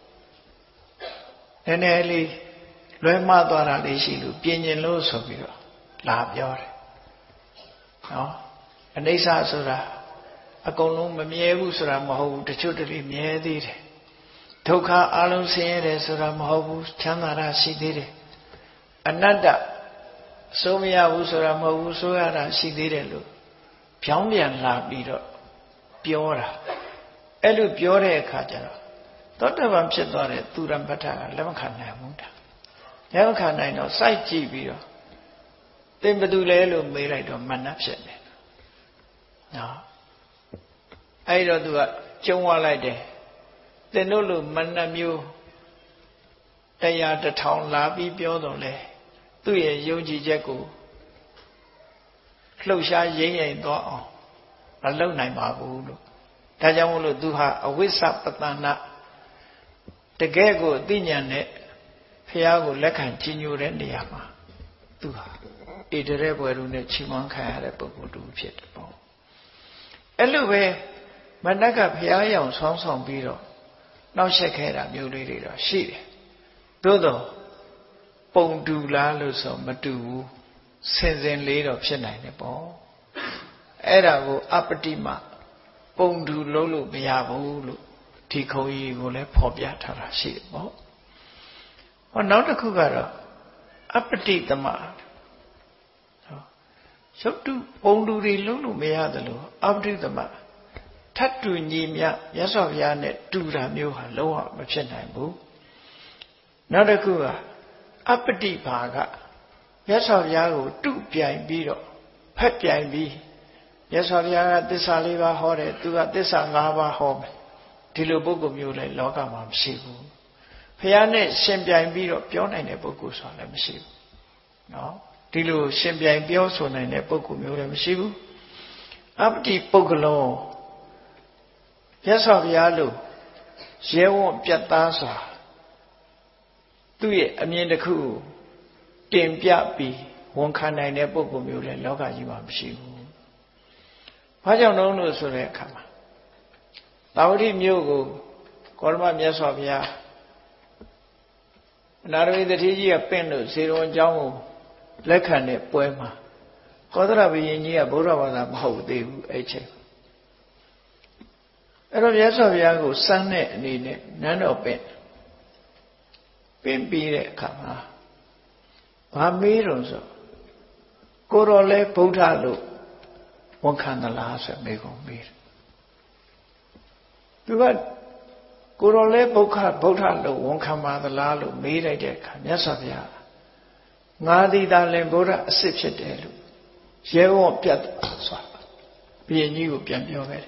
နည်းနည်းလေးလွဲမှားသွားတာလေးရှိလို့ပြင်ကျင်လို့ဆိုပြီးတော့လာပြောတယ်နော်အနိစ္စဆိုတာအကုန်လုံးမမြဲဘူးဆိုတာမဟုတ်ဘူးတချို့တလေမြဲသေးတယ်ဒုက္ခအလုံးဆင်းရဲတယ်ဆိုတာမဟုတ်ဘူးချမ်းသာတာရှိသေးတယ်အနတ္တအစိုးမရဘူးဆိုတာမဟုတ်ဘူးဆိုရတာရှိသေးတယ်လို့ဖြောင်းပြန်လာပြီးတော့ပြောတာအဲ့လိုပြောတဲ့အခါကျတော့သောတပန်ဖြစ်သွားတဲ့သူရပဋ္ဌာကလက်မခံနိုင်ဘူးတာလက်မခံနိုင်တော့စိုက်ကြည့်ပြီးတော့သင်ဘယ်သူလဲလို့မေးလိုက်တော့မနတ်ဖြစ်နေနော်အဲ့တော့သူကကျုံသွားလိုက်တယ်သင်တို့လိုမနတ်မျိုးတရားတစ်ထောင်လာပြီးပြောတော့လေသူ့ရဲ့ယုံကြည်ချက်ကိုလှုပ်ရှားရိမ့်ရိမ့်သွားအောင်မလုပ်နိုင်ပါဘူးလို့ဒါကြောင့်မို့လို့သူဟာအဝိစ္စပတနာတကယ်ကိုအသိဉာဏ်နဲ့ဖះကိုလက်ခံကြီးညိုတဲ့နေရာမှာသူဟာဣတရဲဘွယ်လူနဲ့ချီးမွမ်းခံရတဲ့ပုဂ္ဂိုလ်တူဖြစ်တယ်ပေါ့အဲ့လိုပဲမနက်ကဖះရောင်ဆောင်းဆောင်ပြီးတော့နှောက်ရက်ခဲ့တာမျိုးလေးတွေတော့ရှိတယ်သို့တော့ပုံတူလားလို့ဆိုမတူဘူးစင်စင်လေးတော့ဖြစ်နိုင်တယ်ပေါ့အဲ့ဒါကိုအပတိမပုံတူလုံးလို့မရဘူးလို့ဒီခုံကြီးကိုလည်းဖော်ပြထားတာရှိတယ်ပေါ့ဟောနောက်တစ်ခုကတော့အပတိသမရုပ်တုပုံတူတွေလုံးလို့မရတယ်လို့အပတိသမထတ်တူညီမြမြတ်စွာဘုရားနဲ့တူတာမျိုးဟာလုံးဝမဖြစ်နိုင်ဘူးနောက်တစ်ခုကအပတိဘာကမြတ်စွာဘုရားကိုတုပြိုင်ပြီးတော့ဖက်ပြိုင်ပြီးမြတ်စွာဘုရားကသစ္စာလေးပါးဟောတယ်သူကသစ္စာ၅ပါးဟောမယ်ဒီလိုပုဂ္ဂိုလ်မျိုးလည်းလောကမှာမရှိဘူးဘုရားနဲ့ရှင်ပြိုင်ပြီးတော့ပြောနိုင်တဲ့ပုဂ္ဂိုလ်ဆိုတာလည်းမရှိဘူးနော်ဒီလိုရှင်ပြိုင်ပြောဆိုနိုင်တဲ့ပုဂ္ဂိုလ်မျိုးလည်းမရှိဘူးအပတိပုဂ္ဂလောမြတ်စွာဘုရားလို့ရဲဝံ့ပြတ်သားစွာသူ့ရဲ့အမြင်တစ်ခုတင်ပြပြီးဝန်ခံနိုင်တဲ့ပုဂ္ဂိုလ်မျိုးလည်းလောကကြီးမှာမရှိဘူး။ဘာကြောင့်လုံးလို့ဆိုတဲ့အခါမှာသာဝတိမြို့ကိုကောရမမြတ်စွာဘုရားအနာရဝိသတိကြီးကပင့်လို့ဇေရဝံကျောင်းကိုလက်ခံတဲ့ပွဲမှာကောသလဘုရင်ကြီးကဗုဒ္ဓဘာသာမဟုတ်သေးဘူးအဲ့ချိန်အဲ့တော့မြတ်စွာဘုရားကိုစမ်းတဲ့အနေနဲ့နန်းတော်ပင့်ပင့်ပြီးတဲ့အခါမှာဘာမေးတော့ဆိုကိုတော်လဲဗုဒ္ဓလို့ဝန်ခံသလားဆိုမေးကုန်မေးတယ်သူကကိုတော်လဲဗုဒ္ဓဗုဒ္ဓလို့ဝန်ခံပါသလားလို့မေးလိုက်တဲ့အခါမြတ်စွာဘုရားငါသည်သာလင်ဗုဒ္ဓအစ်စ်ဖြစ်တယ်လို့ရဲဝံ့ပြတ်သွားဘုရင်ကြီးကိုပြန်ပြောခဲ့တယ်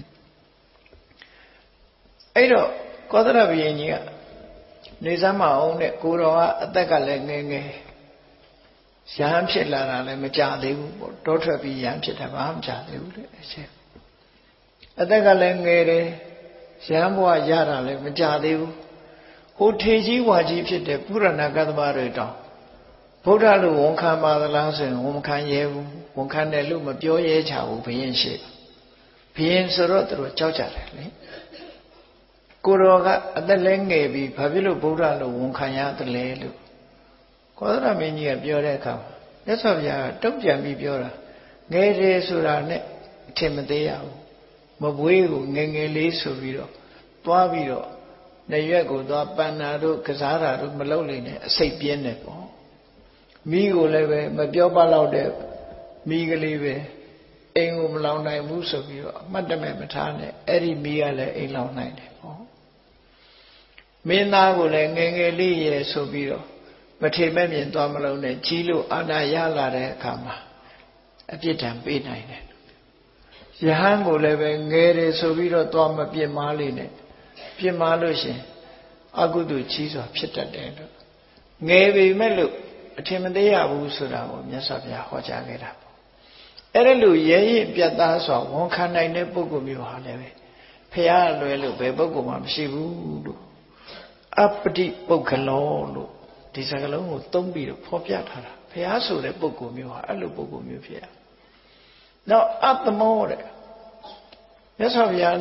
အဲ့တော့ကောသလဘုရင်ကြီးကနေစမ်းမအောင်နဲ့ကိုတော်ကအသက်ကလည်းငယ်ငယ်ရဟန်းဖြစ်လာတာလည်းမကြသေးဘူးပေါ့တောထွက်ပြီးရဟန်းဖြစ်တာဘာမှမကြသေးဘူးလေအချက်အသက်ကလည်းငယ်တယ်ရဟန်းဘဝရတာလည်းမကြသေးဘူးဟိုထေကြီးဝါကြီးဖြစ်တဲ့ပုရဏကသမတွေတောင်ဗုဒ္ဓလို့ဝန်ခံပါသလားဆိုရင်ဝန်ခံရဲဘူးဝန်ခံတယ်လို့မပြောရဲချဘူးဘုရင်ရှိဘုရင်ဆိုတော့သူတို့ကြောက်ကြတယ်လေကိုတော်ကအသက်လည်းငယ်ပြီးဘာဖြစ်လို့ဗုဒ္ဓလို့ဝန်ခံရတယ်လဲလို့ကောသလမင်းကြီးကပြောတဲ့အခါမြတ်စွာဘုရားကတုံ့ပြန်ပြီးပြောတာငယ်တယ်ဆိုတာနဲ့အထင်မသေးရဘူးမပွေးကိုငယ်ငယ်လေးဆိုပြီးတော့သွားပြီးတော့နေရွက်ကိုသွားပန္နာတို့ကစားတာတို့မလုပ်နိုင်နဲ့အစိတ်ပြင်းတယ်ပေါ့မိကိုလည်းပဲမပြောပါတော့တဲ့မိကလေးပဲအိမ်ကိုမလောင်နိုင်ဘူးဆိုပြီးတော့အမှတ်တမဲ့မထားနဲ့အဲ့ဒီမိကလည်းအိမ်လောင်နိုင်တယ်ပေါ့မင်းသားကိုလည်းငယ်ငယ်လေးရဲဆိုပြီးတော့မထေမဲ့မြင်သွားမလို့နဲ့ကြီးလို့အာဏာရလာတဲ့အခါမှာအပြစ်ဒဏ်ပေးနိုင်တယ်ယဟန်ကိုလည်းပဲငယ်တယ်ဆိုပြီးတော့သွားမပြစ်မားလေးနဲ့ပြစ်မားလို့ရှင်အကုသိုလ်ကြီးစွာဖြစ်တတ်တယ်လို့ငယ်ပေမဲ့လို့အထင်မသေးရဘူးဆိုတာကိုမြတ်စွာဘုရားဟောကြားခဲ့တာပေါ့အဲ့ဒါလို့ရဲရင်ပြတ်သားစွာဝန်ခံနိုင်တဲ့ပုဂ္ဂိုလ်မျိုးဟာလည်းပဲဖះလွယ်လို့ဘယ်ပုဂ္ဂိုလ်မှမရှိဘူးလို့အပတိပုဂ္ဂလောလို့ဒီစကားလုံးကိုသုံးပြီးတော့ဖော်ပြထားတာဘုရားဆိုတဲ့ပုဂ္ဂိုလ်မျိုးဟာအဲ့လိုပုဂ္ဂိုလ်မျိုးဖြစ်ရနောက်အတ္တမောတဲ့မြတ်စွာဘုရားနဲ့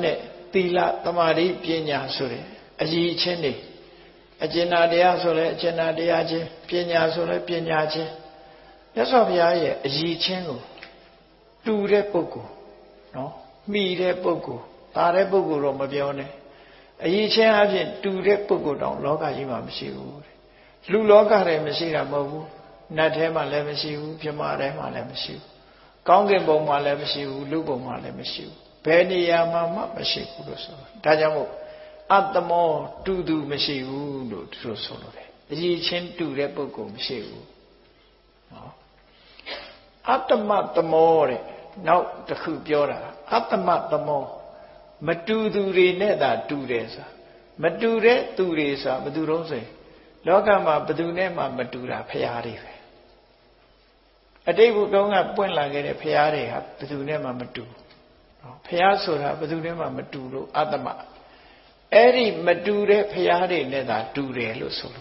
Tila Tamari Pinya Suri Aji Chindi Ajina Dea Sole Ajina Deaji Pinya Sole Pinyaji Yasofia Aji Chingo Do the Poku no Me the Poku Tare Poku Romabione Aji Chen Do the Poku down Loga Imam Siu Lu Loga Remesira Mobu Natema Lemesiu Piamarema Lemesiu Kongen Boma Lemesiu Luboma Lemesiu Penny Mama Masipuloso Tajamo at the more to do Masiu no true solo. Ye chin to repoco Masiu. At the mat the more now the Kubiora at the mat the more Matu do re neda two days Madure two days Madurose Logama Badunema Madura Payari. A day would go up when like a Payari Badunema Matu. Payasura Badunema Maturo Adama. Eri Madure Payari Neda Dure Lusulu.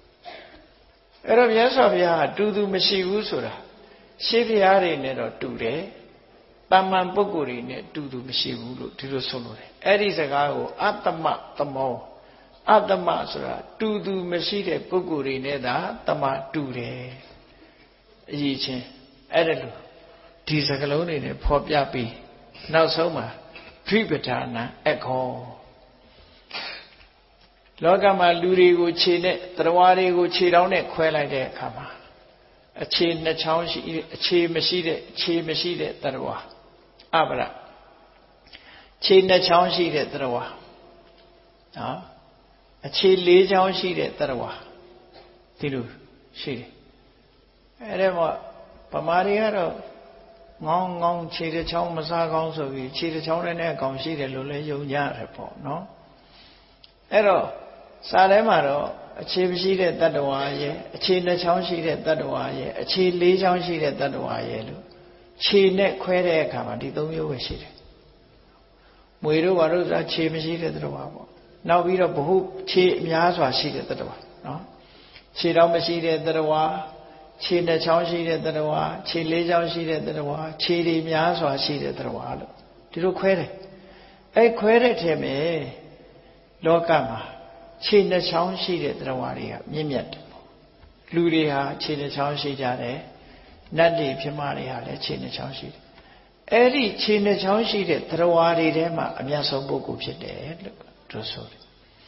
Erabiasavia Dudu Masiusura. Siviari Neda Dure. Taman Boguri ne Dudu Masiulu Tirusulu. Eri Zagago Atama Tamo. Adama Sura Dudu Maside Boguri Neda Tama Dure. Yichin Edelu. Tisagalone Popyapi. Now Soma Tributana Echo. Logama Luri go chine, Trawari go chirone, Quella de Kama. A chain the challenge, a chain machine, chain machine, Tarwa. Abra. Chain the challenge, Tarwa. Ah? A chain lay down sheet at Tarwa. Tilu, she. Edema Pamariaro. Ngong ngong chi the chong masa gong so vi chi the chong ne gong shi de lo le yong nya re po no ai ro sa le ma ro achi shi de tattwa ye achi ne chong shi de tattwa ye achi le chong shi de tattwa ye lo chi ne khwe de akha ma di three myow be shi de mwe ro ba ro sa chi ma shi de tattwa po naw pi ro bahu chi mya swa shi de tattwa no chi daw ma shi de tattwa Chi ne chong shi de Tarawa, chi le chong shi de Tarawa, chi li mya swa shi de Tarawa lo. Tiro kwere. Ai kwere the me loka ma chi ne chong shi de Tarawa ri ha myit myat de po. Lu ri ha chi ne chong shi ja de, nat li phima ri ha le chi ne chong shi de. Eri chi ne chong shi de Tarawa ri the ma a myat song puggol phit de lo do so de.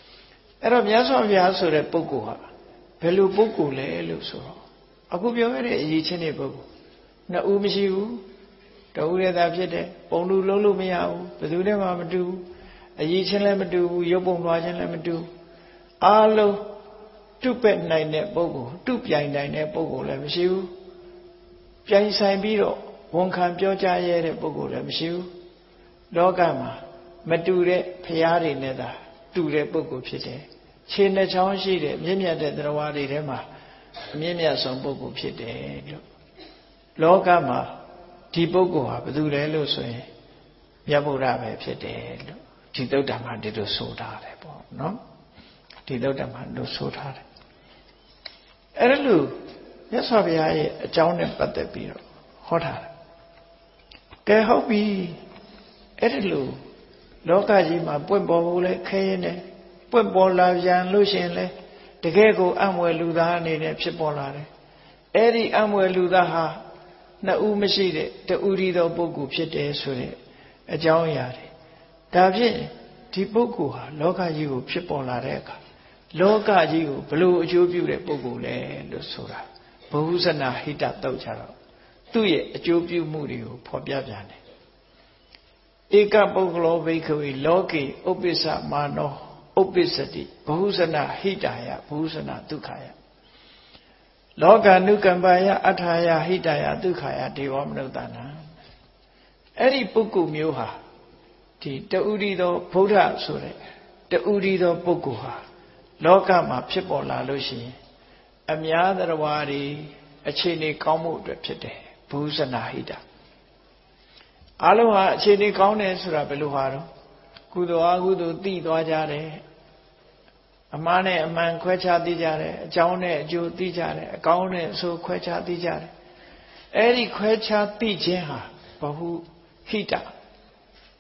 Ai ro myat swa bya so de puggol ha belu puggol le lo so ro Akuပြောခဲ့တဲ့အရေးချင်းတွေပုဂ္ဂိုလ်နှစ်ဦးမရှိဘူးတဦးတည်းသာဖြစ်တယ်ပုံလူလုံးလို့မရဘူးဘယ်သူနဲ့မှမတူဘူးအရေးချင်းလည်းမတူဘူးရုပ်ပုံလွှာချင်းလည်းမတူအားလုံးတုပက်နိုင်တဲ့ပုဂ္ဂိုလ်တုပြိုင်နိုင်တဲ့ပုဂ္ဂိုလ်လည်းမရှိဘူးပြိုင်ဆိုင်ပြီးတော့ဝန်ခံပြောကြားရတဲ့ပုဂ္ဂိုလ်လည်းမရှိဘူးလောကမှာမတူတဲ့ဖရာတွေနဲ့သာတူတဲ့ပုဂ္ဂိုလ်ဖြစ်တယ်ခြေနှချောင်းရှိတဲ့မြင့်မြတ်တဲ့တရားတွေထဲမှာအမြင့်မြတ်ဆုံးပုဂ္ဂိုလ်ဖြစ်တယ်လို့လောကမှာဒီပုဂ္ဂိုလ်ဟာဘယ်သူလဲလို့ဆိုရင်မြတ်ဗုဒ္ဓပဲဖြစ်တယ်လို့ဒီသုတ္တမှာဒီလိုဆိုထားတယ်ပေါ့နော်ဒီသုတ္တမှာလို့ဆိုထားတယ်အဲ့ဒါလို့မြတ်စွာဘုရားရဲ့အကြောင်းနဲ့ပတ်သက်ပြီးတော့ဟောထားတယ်ကဲဟုတ်ပြီအဲ့ဒါလို့လောကကြီးမှာပွင့်ပေါ်ဖို့လဲခဲရင်နဲ့ပွင့်ပေါ်လာပြန်လို့ရှိရင်လဲတကယ်ကိုအံ့ဖွယ်လူသားအနေနဲ့ဖြစ်ပေါ်လာတယ်အဲ့ဒီအံ့ဖွယ်လူသားဟာနှစ်ဦးမရှိတဲ့တဦးတည်းသောပုဂ္ဂိုလ်ဖြစ်တယ်ဆိုတဲ့အကြောင်းအရာတွေဒါဖြင့်ဒီပုဂ္ဂိုလ်ဟာလောကကြီးကိုဖြစ်ပေါ်လာတဲ့အခါလောကကြီးကိုဘလို့အကျိုးပြုတဲ့ပုဂ္ဂိုလ်လဲလို့ဆိုတာဘဟုဇနဟိတတုတ်ကြတော့သူ့ရဲ့အကျိုးပြုမှုတွေကိုဖော်ပြပြန်တယ်ဧကပုဂ္ဂလောဘိက္ခဝေလောကေဥပ္ပစ္စမာနောဥပ္ပစ္စတိဘဟုဇနဟိတာယဘဟုဇနဒုက္ခယလောကနုကမ္ပါယအထာယဟိတာယဒုက္ခယဒေဝမနုဿာနာအဲ့ဒီပုဂ္ဂိုလ်မျိုးဟာဒီတဥဒိသောဗုဒ္ဓဆိုတဲ့တဥဒိသောပုဂ္ဂိုလ်ဟာလောကမှာဖြစ်ပေါ်လာလို့ရှိရင်အများသရဝါတွေအခြေအနေကောင်းမှုအတွက်ဖြစ်တယ်ဘဟုဇနဟိတာအလုံးဟာအခြေအနေကောင်းတယ်ဆိုတာဘယ်လိုဟာတော့ကုသိုလ်အကုသိုလ်သိသွားကြတယ်အမှားနဲ့အမှန်ခွဲခြားသိကြတယ်အကြောင်းနဲ့အကျိုးသိကြတယ်အကောင်းနဲ့အဆိုးခွဲခြားသိကြတယ်အဲ့ဒီခွဲခြားသိခြင်းဟာဘဟုဟိတအ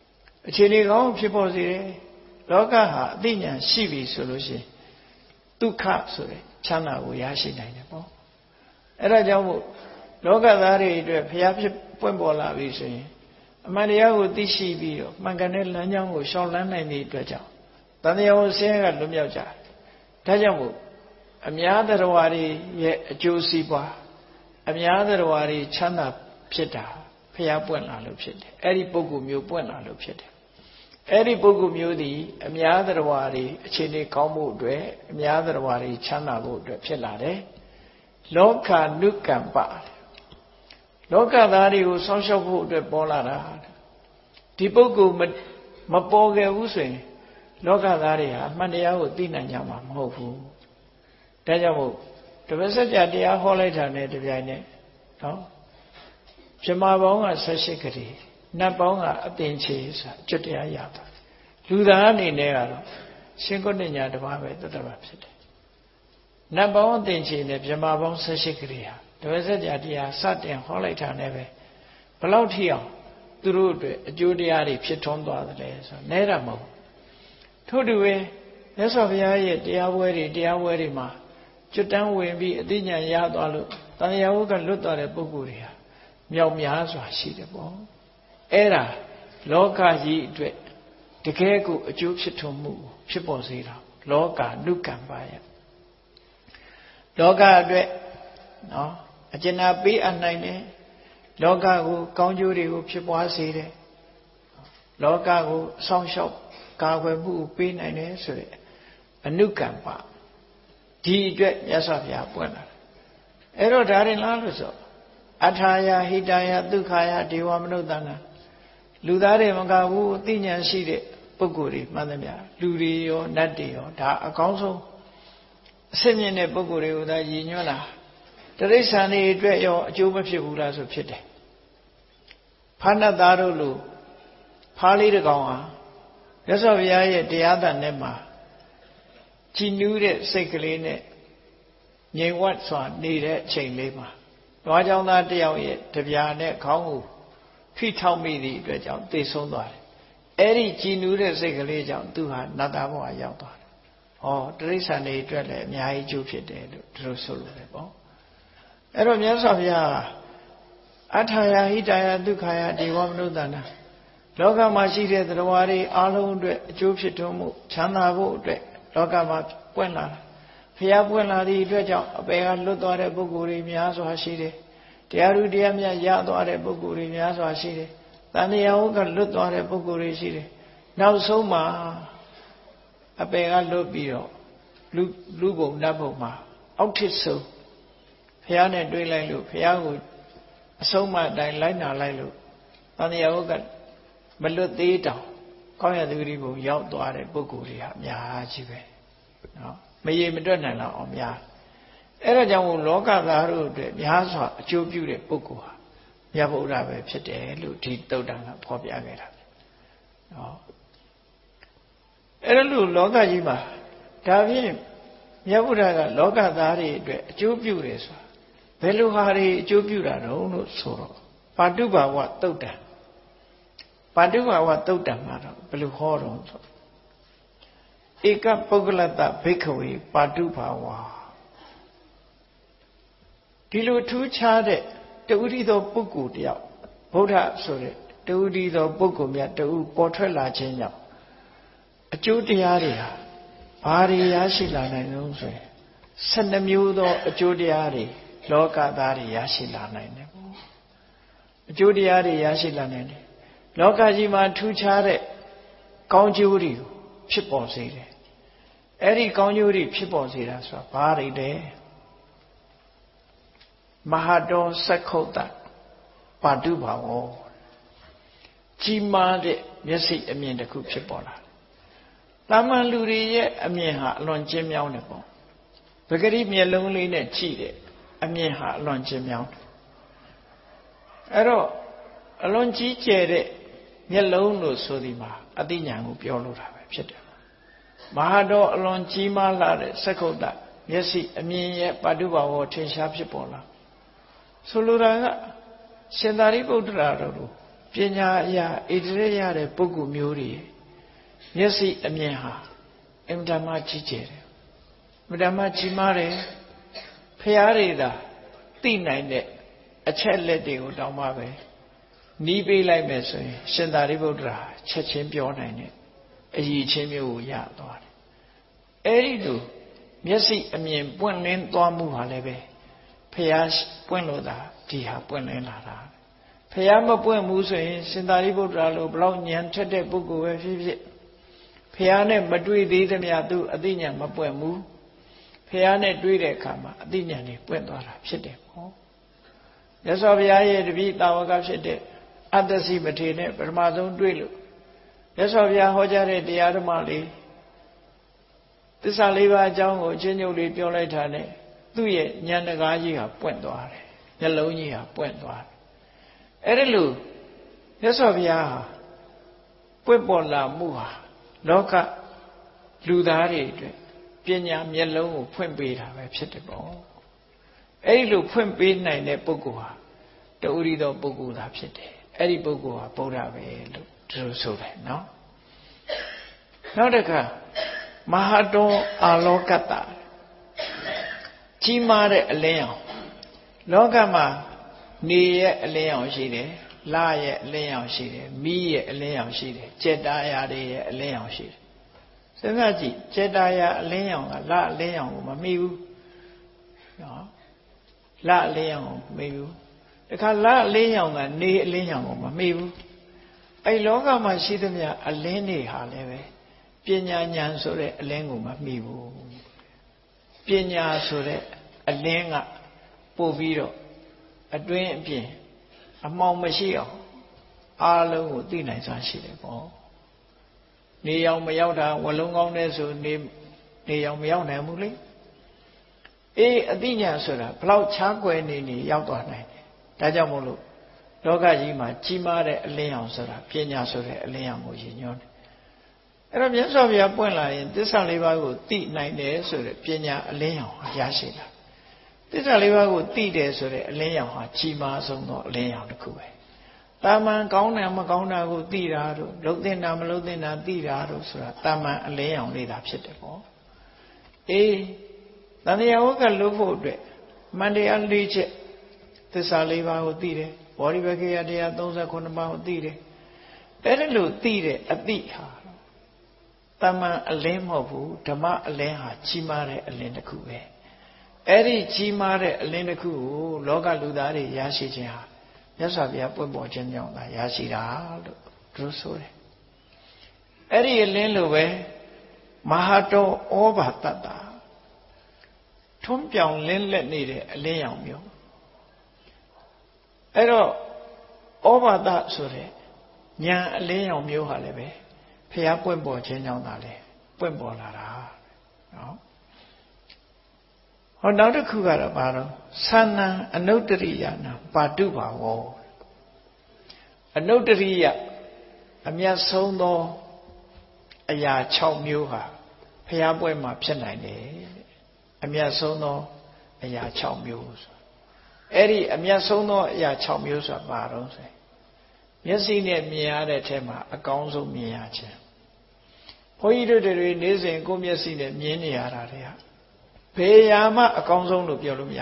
အခြေအနေကောင်းဖြစ်ပေါ်စေတယ်လောကဟာအသိဉာဏ်ရှိပြီဆိုလို့ရှိရင်ဒုက္ခဆိုတဲ့ချမ်းသာကိုရရှိနိုင်တယ်ပေါ့အဲ့ဒါကြောင့်မို့လောကသားတွေအတွက်ဘုရားဖြစ်ပွင့်ပေါ်လာပြီဆိုရင်အမှန်တရားကိုသိရှိပြီးတော့မှန်ကန်တဲ့လမ်းကြောင်းကိုရှောင်လန်းနိုင်တဲ့အတွက်ကြောင့်တန်တရားကိုဆင်းရဲကလွတ်မြောက်ကြတယ်ဒါကြောင့်မို့အများတရားဝါတွေရဲ့အကျိုးစီးပွားအများတရားဝါတွေချမ်းသာဖြစ်တာဘုရားပွင့်လာလို့ဖြစ်တယ်အဲ့ဒီပုဂ္ဂိုလ်မျိုးပွင့်လာလို့ဖြစ်တယ်အဲ့ဒီပုဂ္ဂိုလ်မျိုးသည်အများတရားဝါတွေအခြေအနေကောင်းဖို့အတွက်အများတရားဝါတွေချမ်းသာဖို့အတွက်ဖြစ်လာတယ်လောကနုကမ္ပလောကသားတွေကိုစောင့်ရှောက်ဖို့အတွက်ပေါ်လာတာဒီပုဂ္ဂိုလ်မပေါ်ခဲ့ဘူးဆိုရင်လောကသားတွေဟာအမှန်တရားကိုသိနိုင်ကြမှာမဟုတ်ဘူးဒါကြောင့်မို့တပည့်ဆက်ကြတရားဟောလိုက်တာနဲ့တပြိုင်နက်နော်ပြမပေါင်းကဆယ်ရှစ်ခရီးနတ်ပေါင်းကအသင်္ချေဆိုတာကျွတ်တရားရတာလူသားအနေနဲ့ကတော့ရှင်ကုဏ္ဏညာတစ်ပါးပဲတတ်တာဖြစ်တယ်နတ်ပေါင်းအသင်္ချေနဲ့ပြမပေါင်းဆယ်ရှစ်ခရီးဟာတပည့်ဆက်ကြတရားစတင်ဟောလိုက်တာနဲ့ပဲဘလောက်ထိအောင်သူတို့အတွက်အကျိုးတရားတွေဖြစ်ထွန်းသွားတယ်လဲဆိုတော့နဲတာမဟုတ်ထို့တူပဲမြတ်စွာဘုရားရဲ့တရားပွဲတွေတရားပွဲတွေမှာကျွတ်တန်းဝင်ပြီးအသိဉာဏ်ရသွားလို့တန်ရာဝကလွတ်သွားတဲ့ပုဂ္ဂိုလ်တွေဟာမြောက်များစွာရှိတယ်ပေါ့အဲ့ဒါလောကကြီးအတွက်တကယ်ကိုအကျိုးဖြစ်ထွန်းမှုဖြစ်ပေါ်စေတာလောကနုကံပါယလောကအတွက်နော်အကျဉ်းအပေးအနိုင်တယ်လောကကိုကောင်းကျိုးတွေကိုဖြစ်ပွားစေတယ်လောကကိုစောင့်ရှောက်ကာကွယ်မှုပေးနိုင်တယ်ဆိုတဲ့အနုကမ္ပဒီအတွက်မြတ်စွာဘုရားပွင့်လာတယ်အဲ့တော့ဒါရင်လားလို့ဆိုအထာယဟိတယဒုက္ခယဒေဝမနုဿနာလူသားတွေမကဘူးအသိဉာဏ်ရှိတဲ့ပုဂ္ဂိုလ်တွေမှန်သမျှလူတွေရောနတ်တွေရောဒါအကောင်းဆုံးအစစ်မြင့်တဲ့ပုဂ္ဂိုလ်တွေကိုသာရည်ညွှန်းတာတရိစ္ဆာန်တွေအတွက်ရောအကျိုးမဖြစ်ဘူးလားဆိုဖြစ်တယ်ဖာနတ်သားတို့လိုဖားလေးတစ်ကောင်ဟာမြတ်စွာဘုရားရဲ့တရားသံနဲ့မှာကြည်နူးတဲ့စိတ်ကလေးနဲ့ငြိမ်ဝတ်စွာနေတဲ့အချိန်လေးမှာတွားကြောင်းသားတယောက်ရဲ့တပြာနဲ့ခေါင်းကိုဖိထောက်မိသည့်အတွက်ကြောင့်သေဆုံးသွားတယ်အဲ့ဒီကြည်နူးတဲ့စိတ်ကလေးကြောင့်သူဟာနတ်သားဘဝရောက်သွားတယ်ဟောတရိစ္ဆာန်တွေအတွက်လည်းအများကြီးကျိုးဖြစ်တယ်လို့သူတို့ဆိုလို့လည်းပေါ့အဲ့တော့မြတ်စွာဘုရားအထာယဟိတယဒုက္ခယဒေဝမနုဿနာလောကမှာရှိတဲ့တရားတွေအားလုံးအတွက်အကျိုးဖြစ်ထွန်းမှုချမ်းသာဖို့အတွက်လောကမှာပွင့်လာတာဘုရားပွင့်လာသည့်အတွက်ကြောင့်အပေကလွတ်သွားတဲ့ပုဂ္ဂိုလ်တွေများစွာရှိတယ်တရားဥတရားမြတ်ရသွားတဲ့ပုဂ္ဂိုလ်တွေများစွာရှိတယ်တန်တရားဟုတ်ကလွတ်သွားတဲ့ပုဂ္ဂိုလ်တွေရှိတယ်နောက်ဆုံးမှာအပေကလွတ်ပြီးတော့လူလူဘုံနတ်ဘုံမှာအောက်ထစ်ဆုံးဘုရားနဲ့တွေ့လိုက်လို့ဘုရားကိုအဆုံးမအတိုင်းလိုက်နာလိုက်လို့တန်တရားဟုတ်ကမလွတ်သေးတောင်ကောင်းရသူဂရိဘုံရောက်သွားတဲ့ပုဂ္ဂိုလ်တွေဟာအများကြီးပဲနော်မရေမတွက်နိုင်လောက်အောင်များအဲ့ဒါကြောင့်လောကသားတို့အတွက်များစွာအကျိုးပြုတဲ့ပုဂ္ဂိုလ်ဟာမြတ်ဗုဒ္ဓပဲဖြစ်တယ်လို့ဒီသုတ်တံကဖော်ပြခဲ့တာနော်အဲ့ဒါလို့လောကကြီးမှာဒါဖြင့်မြတ်ဗုဒ္ဓကလောကသားတွေအတွက်အကျိုးပြုတယ်ဆိုတာဘယ်လိုဟာတွေအကျိုးပြုတာတုံးလို့ဆိုတော့ပါတုဘာဝသုတ်တံပါတုဘာဝသုတ်တံမှာတော့ဘယ်လိုဟောတော့ဆိုဧကပုဂ္ဂလတဘိက္ခဝေပါတုဘာဝဒီလိုထူးခြားတဲ့တဝိရိသောပုဂ္ဂိုလ်တယောက်ဗုဒ္ဓဆိုတဲ့တဝိရိသောပုဂ္ဂိုလ်များတဝိပေါ်ထွက်လာခြင်းကြောင့်အကျိုးတရားတွေဟာဘာတွေရရှိလာနိုင်လို့ဆိုရင်ဆယ်နှစ်မျိုးသောအကျိုးတရားတွေလောကသားတွေရရှိလာနိုင်တယ်ပေါ့အကျိုးတရားတွေရရှိလာနိုင်တယ်လောကကြီးမှာထူးခြားတဲ့ကောင်းကျိုးတွေဖြစ်ပေါ်စေတယ်အဲ့ဒီကောင်းကျိုးတွေဖြစ်ပေါ်စေတာဆိုတာဘာတွေလဲမဟာတောသက္ခုတ္တပါတုဘာဝကြီးမားတဲ့မျက်စိအမြင်တစ်ခုဖြစ်ပေါ်လာတယ်။တာမန်လူတွေရဲ့အမြင်ဟာအလွန်ကျဉ်းမြောင်းတယ်ပေါ့။ပဂရိမျက်လုံးလေးနဲ့ကြည့်တဲ့အမြင်ဟာအလွန်ကျဉ်းမြောင်းတယ်။အဲ့တော့အလွန်ကြီးကျယ်တဲ့မျက်လုံးလို့ဆိုဒီမှာအသိဉာဏ်ကိုပြောလို့တာပဲဖြစ်တယ်။မဟာတောအလွန်ကြီးမားလာတဲ့သက္ခုတ္တမျက်စိအမြင်ရဲ့ပါတုဘာဝထင်ရှားဖြစ်ပေါ်လာဆိုလိုတာကရှင်သာရိပုတ္တရာတို့ပညာအရာဣတရေရတဲ့ပုဂ္ဂိုလ်မျိုးတွေမျက်စိအမြင်ဟာအင်တမကြီးကျယ်တယ်အင်တမကြီးမားတယ်ဖျားတွေသာသိနိုင်တဲ့အချက်လက်တွေကိုတောင်းပါပဲနီးပေးလိုက်မယ်ဆိုရင်ရှင်သာရိပုတ္တရာချက်ချင်းပြောနိုင်တဲ့အရည်ချင်းမျိုးကိုရသွားတယ်အဲ့ဒီလိုမျက်စိအမြင်ပွင့်လင်းသွားမှုဟာလည်းပဲဖျားပွင့်လို့သာဒီဟာပွင့်လင်းလာတာဖျားမပွင့်ဘူးဆိုရင်ရှင်သာရိပုတ္တရာလိုဘလောက်ဉာဏ်ထက်တဲ့ပုဂ္ဂိုလ်ပဲဖြစ်ဖြစ်ဖျားနဲ့မတွေ့သေးသမျှသူအသိဉာဏ်မပွင့်ဘူးဖျားနဲ့တွေ့တဲ့အခါမှာအသိဉာဏ်တွေပွင့်သွားတာဖြစ်တယ်ပေါ့မြတ်စွာဘုရားရဲ့တပည့်တာဝကဖြစ်တဲ့အတ္တစီမထေနဲ့ပထမဆုံးတွေ့လို့မြတ်စွာဘုရားဟောကြားတဲ့တရားဓမ္မလေးသစ္စာလေးပါးအကြောင်းကိုအချင်းချင်းလေးပြောလိုက်တာနဲ့သူ့ရဲ့ဉာဏ်တကားကြီးဟာပွင့်သွားတယ်မျက်လုံးကြီးဟာပွင့်သွားတယ်အဲ့ဒါလို့မြတ်စွာဘုရားဟာပွင့်ပေါ်လာမှုဟာလောကလူသားတွေအတွက်ပညာမျက်လုံးကိုဖွင့်ပေးတာပဲဖြစ်တယ်ပေါ့အဲ့ဒီလိုဖွင့်ပေးနိုင်တဲ့ပုဂ္ဂိုလ်ဟာတူရီသောပုဂ္ဂိုလ်သာဖြစ်တယ်အဲ့ဒီပုဂ္ဂိုလ်ဟာဗုဒ္ဓပဲလို့သူတို့ဆိုတယ်နော်နောက်တစ်ခါမဟာတောအာလောကတ္တကြီးမားတဲ့အလင်းရောင်လောကမှာနေရဲ့အလင်းရောင်ရှိတယ်လရဲ့အလင်းရောင်ရှိတယ်မီးရဲ့အလင်းရောင်ရှိတယ်ចេတ္တာယာတွေရဲ့အလင်းရောင်ရှိတယ်စဉ်းစားကြည့်ចេတ္တာယာအလင်းရောင်ကလအလင်းရောင်ကိုမမီဘူးနော်လအလင်းရောင်ကိုမမီဘူးတခါလအလင်းရောင်ကနေအလင်းရောင်ကိုမမီဘူးအဲ့လောကမှာရှိသမျှအလင်းတွေဟာလည်းပဲပညာဉာဏ်ဆိုတဲ့အလင်းကိုမမီဘူးပညာဆိုတဲ့အလင်းကပို့ပြီးတော့အတွင်းအပြင်အမှောင်မရှိအောင်အားလုံးကိုသိနိုင်စွမ်းရှိတယ်ပေါ့နေရောင်မရောက်တာဝလုံးကောင်းတဲ့ဆိုနေနေရောင်မရောက်နိုင်ဘူးလေအေးအသိဉာဏ်ဆိုတာဘလောက်ချားကွယ်နေနေရောက်သွားနိုင်တယ်ဒါကြောင့်မို့လို့လောကကြီးမှာကြီးမားတဲ့အလင်းရောင်ဆိုတာပညာဆိုတဲ့အလင်းရောင်ကိုရည်ညွှန်းတယ်အဲ့တော့မြတ်စွာဘုရားပွင့်လာရင်သစ္စာလေးပါးကိုသိနိုင်တယ်ဆိုတဲ့ပညာအလင်းရောင်ရရှိတာသစ္စာလေးပါးကိုသိတယ်ဆိုတဲ့အလင်းရောင်ဟာကြီးမားဆုံးသောအလင်းရောင်တစ်ခုပဲတာမန်ကောင်းတယ်မကောင်းတာကိုသိတာတို့လုံသင်တာမလုံသင်တာသိတာတို့ဆိုတာတာမန်အလင်းရောင်လေးတာဖြစ်တယ်ပေါ့အေးတန်တရားဝကလို့ဖို့အတွက်မန္တရား၄ချက်သစ္စာလေးပါးကိုသိတယ်ဘောဓိပက္ခယတရား၃၉ပါးကိုသိတယ်အဲ့ဒါလို့သိတဲ့အသိဟာတမန်အလင်းမဟုတ်ဘူးဓမ္မအလင်းဟာကြီးမားတဲ့အလင်းတစ်ခုပဲအဲ့ဒီကြီးမားတဲ့အလင်းတစ်ခုကိုလောကလူသားတွေရရှိခြင်းဟာမြတ်စွာဘုရားပွင့်ပေါ်ခြင်းကြောင့်သာရရှိတာလို့သူဆိုတယ်အဲ့ဒီအလင်းလိုပဲမဟာတောဩဘာတတ္တာထွန်းပြောင်လင်းလက်နေတဲ့အလင်းရောင်မျိုးအဲ့တော့ဩဘာတဆိုတဲ့ဉာဏ်အလင်းရောင်မျိုးဟာလည်းပဲဖျားပွင့်ပေါ်ခြင်းကြောင့်သာလေပွင့်ပေါ်လာတာနော်ဟောနောက်တစ်ခုကတော့ဘာလို့သာနံအနုတ္တရိယနာပါတုဘာဝောအနုတ္တရိယအမြတ်ဆုံးသောအရာ၆မျိုးဟာဖျားပွင့်မှာဖြစ်နိုင်တယ်အမြတ်ဆုံးသောအရာ၆မျိုးဆိုအဲ့ဒီအမြတ်ဆုံးသောအရာ၆မျိုးဆိုတာဘာတော့ဆိုမျက်စိနဲ့မြင်ရတဲ့အထက်မှာအကောင်းဆုံးမြင်ရခြင်းဘုန်းကြီးတို့တွေနေ့စဉ်ကိုယ်မျက်စိနဲ့မြင်နေရတာတွေဟာဘယ်ရာမှအကောင်းဆုံးလို့ပြောလို့မရ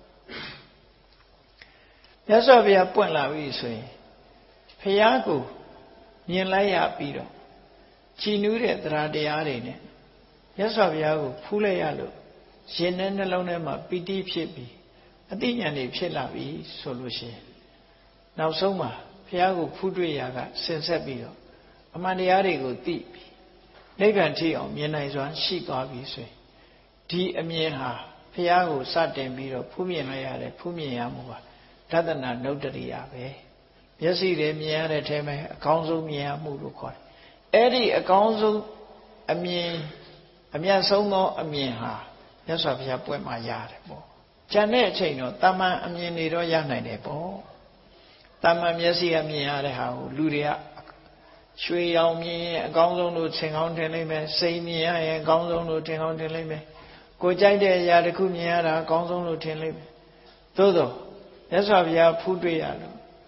မြတ်စွာဘုရားပွင့်လာပြီဆိုရင်ဘုရားကိုမြင်လိုက်ရပြီးတော့ကြည်နူးတဲ့တရားတရားတွေနဲ့မြတ်စွာဘုရားကိုဖူးလိုက်ရလို့ရင်ထဲနှလုံးထဲမှာပီတိဖြစ်ပြီးအသိဉာဏ်တွေဖြစ်လာပြီဆိုလို့ရှိရင်နောက်ဆုံးမှာဘုရားကိုဖူးတွေ့ရာကဆင်ဆက်ပြီးတော့အမှန်တရားတွေကိုသိပြီးနိဗ္ဗာန်ထိအောင်မြင်နိုင်စွာရှိသွားပြီဆိုရင်ဒီအမြင်ဟာဘုရားကိုစတင်ပြီးတော့ဖူးမြင်လိုက်ရတယ်ဖူးမြင်ရမှုပါဒသနာနုတ္တရိယပဲမျက်စိတွေမြင်ရတဲ့အထဲမှာအကောင်းဆုံးမြင်ရမှုလို့ခေါ်တယ်အဲ့ဒီအကောင်းဆုံးအမြင်အမြတ်ဆုံးသောအမြင်ဟာမြတ်စွာဘုရားပွင့်မှရတယ်ပေါ့ကျန်တဲ့အချိန်တော့တာမန်အမြင်တွေတော့ရနိုင်တယ်ပေါ့တာမန်မျက်စိကမြင်ရတဲ့ဟာကိုလူတွေကရွှေရောင်မြင်ရင်အကောင်းဆုံးလို့ထင်ကောင်းထင်လိမ့်မယ်စိတ်မြင်ရရင်အကောင်းဆုံးလို့ထင်ကောင်းထင်လိမ့်မယ်ကိုကြိုက်တဲ့အရာတစ်ခုမြင်ရတာအကောင်းဆုံးလို့ထင်လိမ့်မယ်သို့သောမြတ်စွာဘုရားဖူးတွေ့ရလို့သ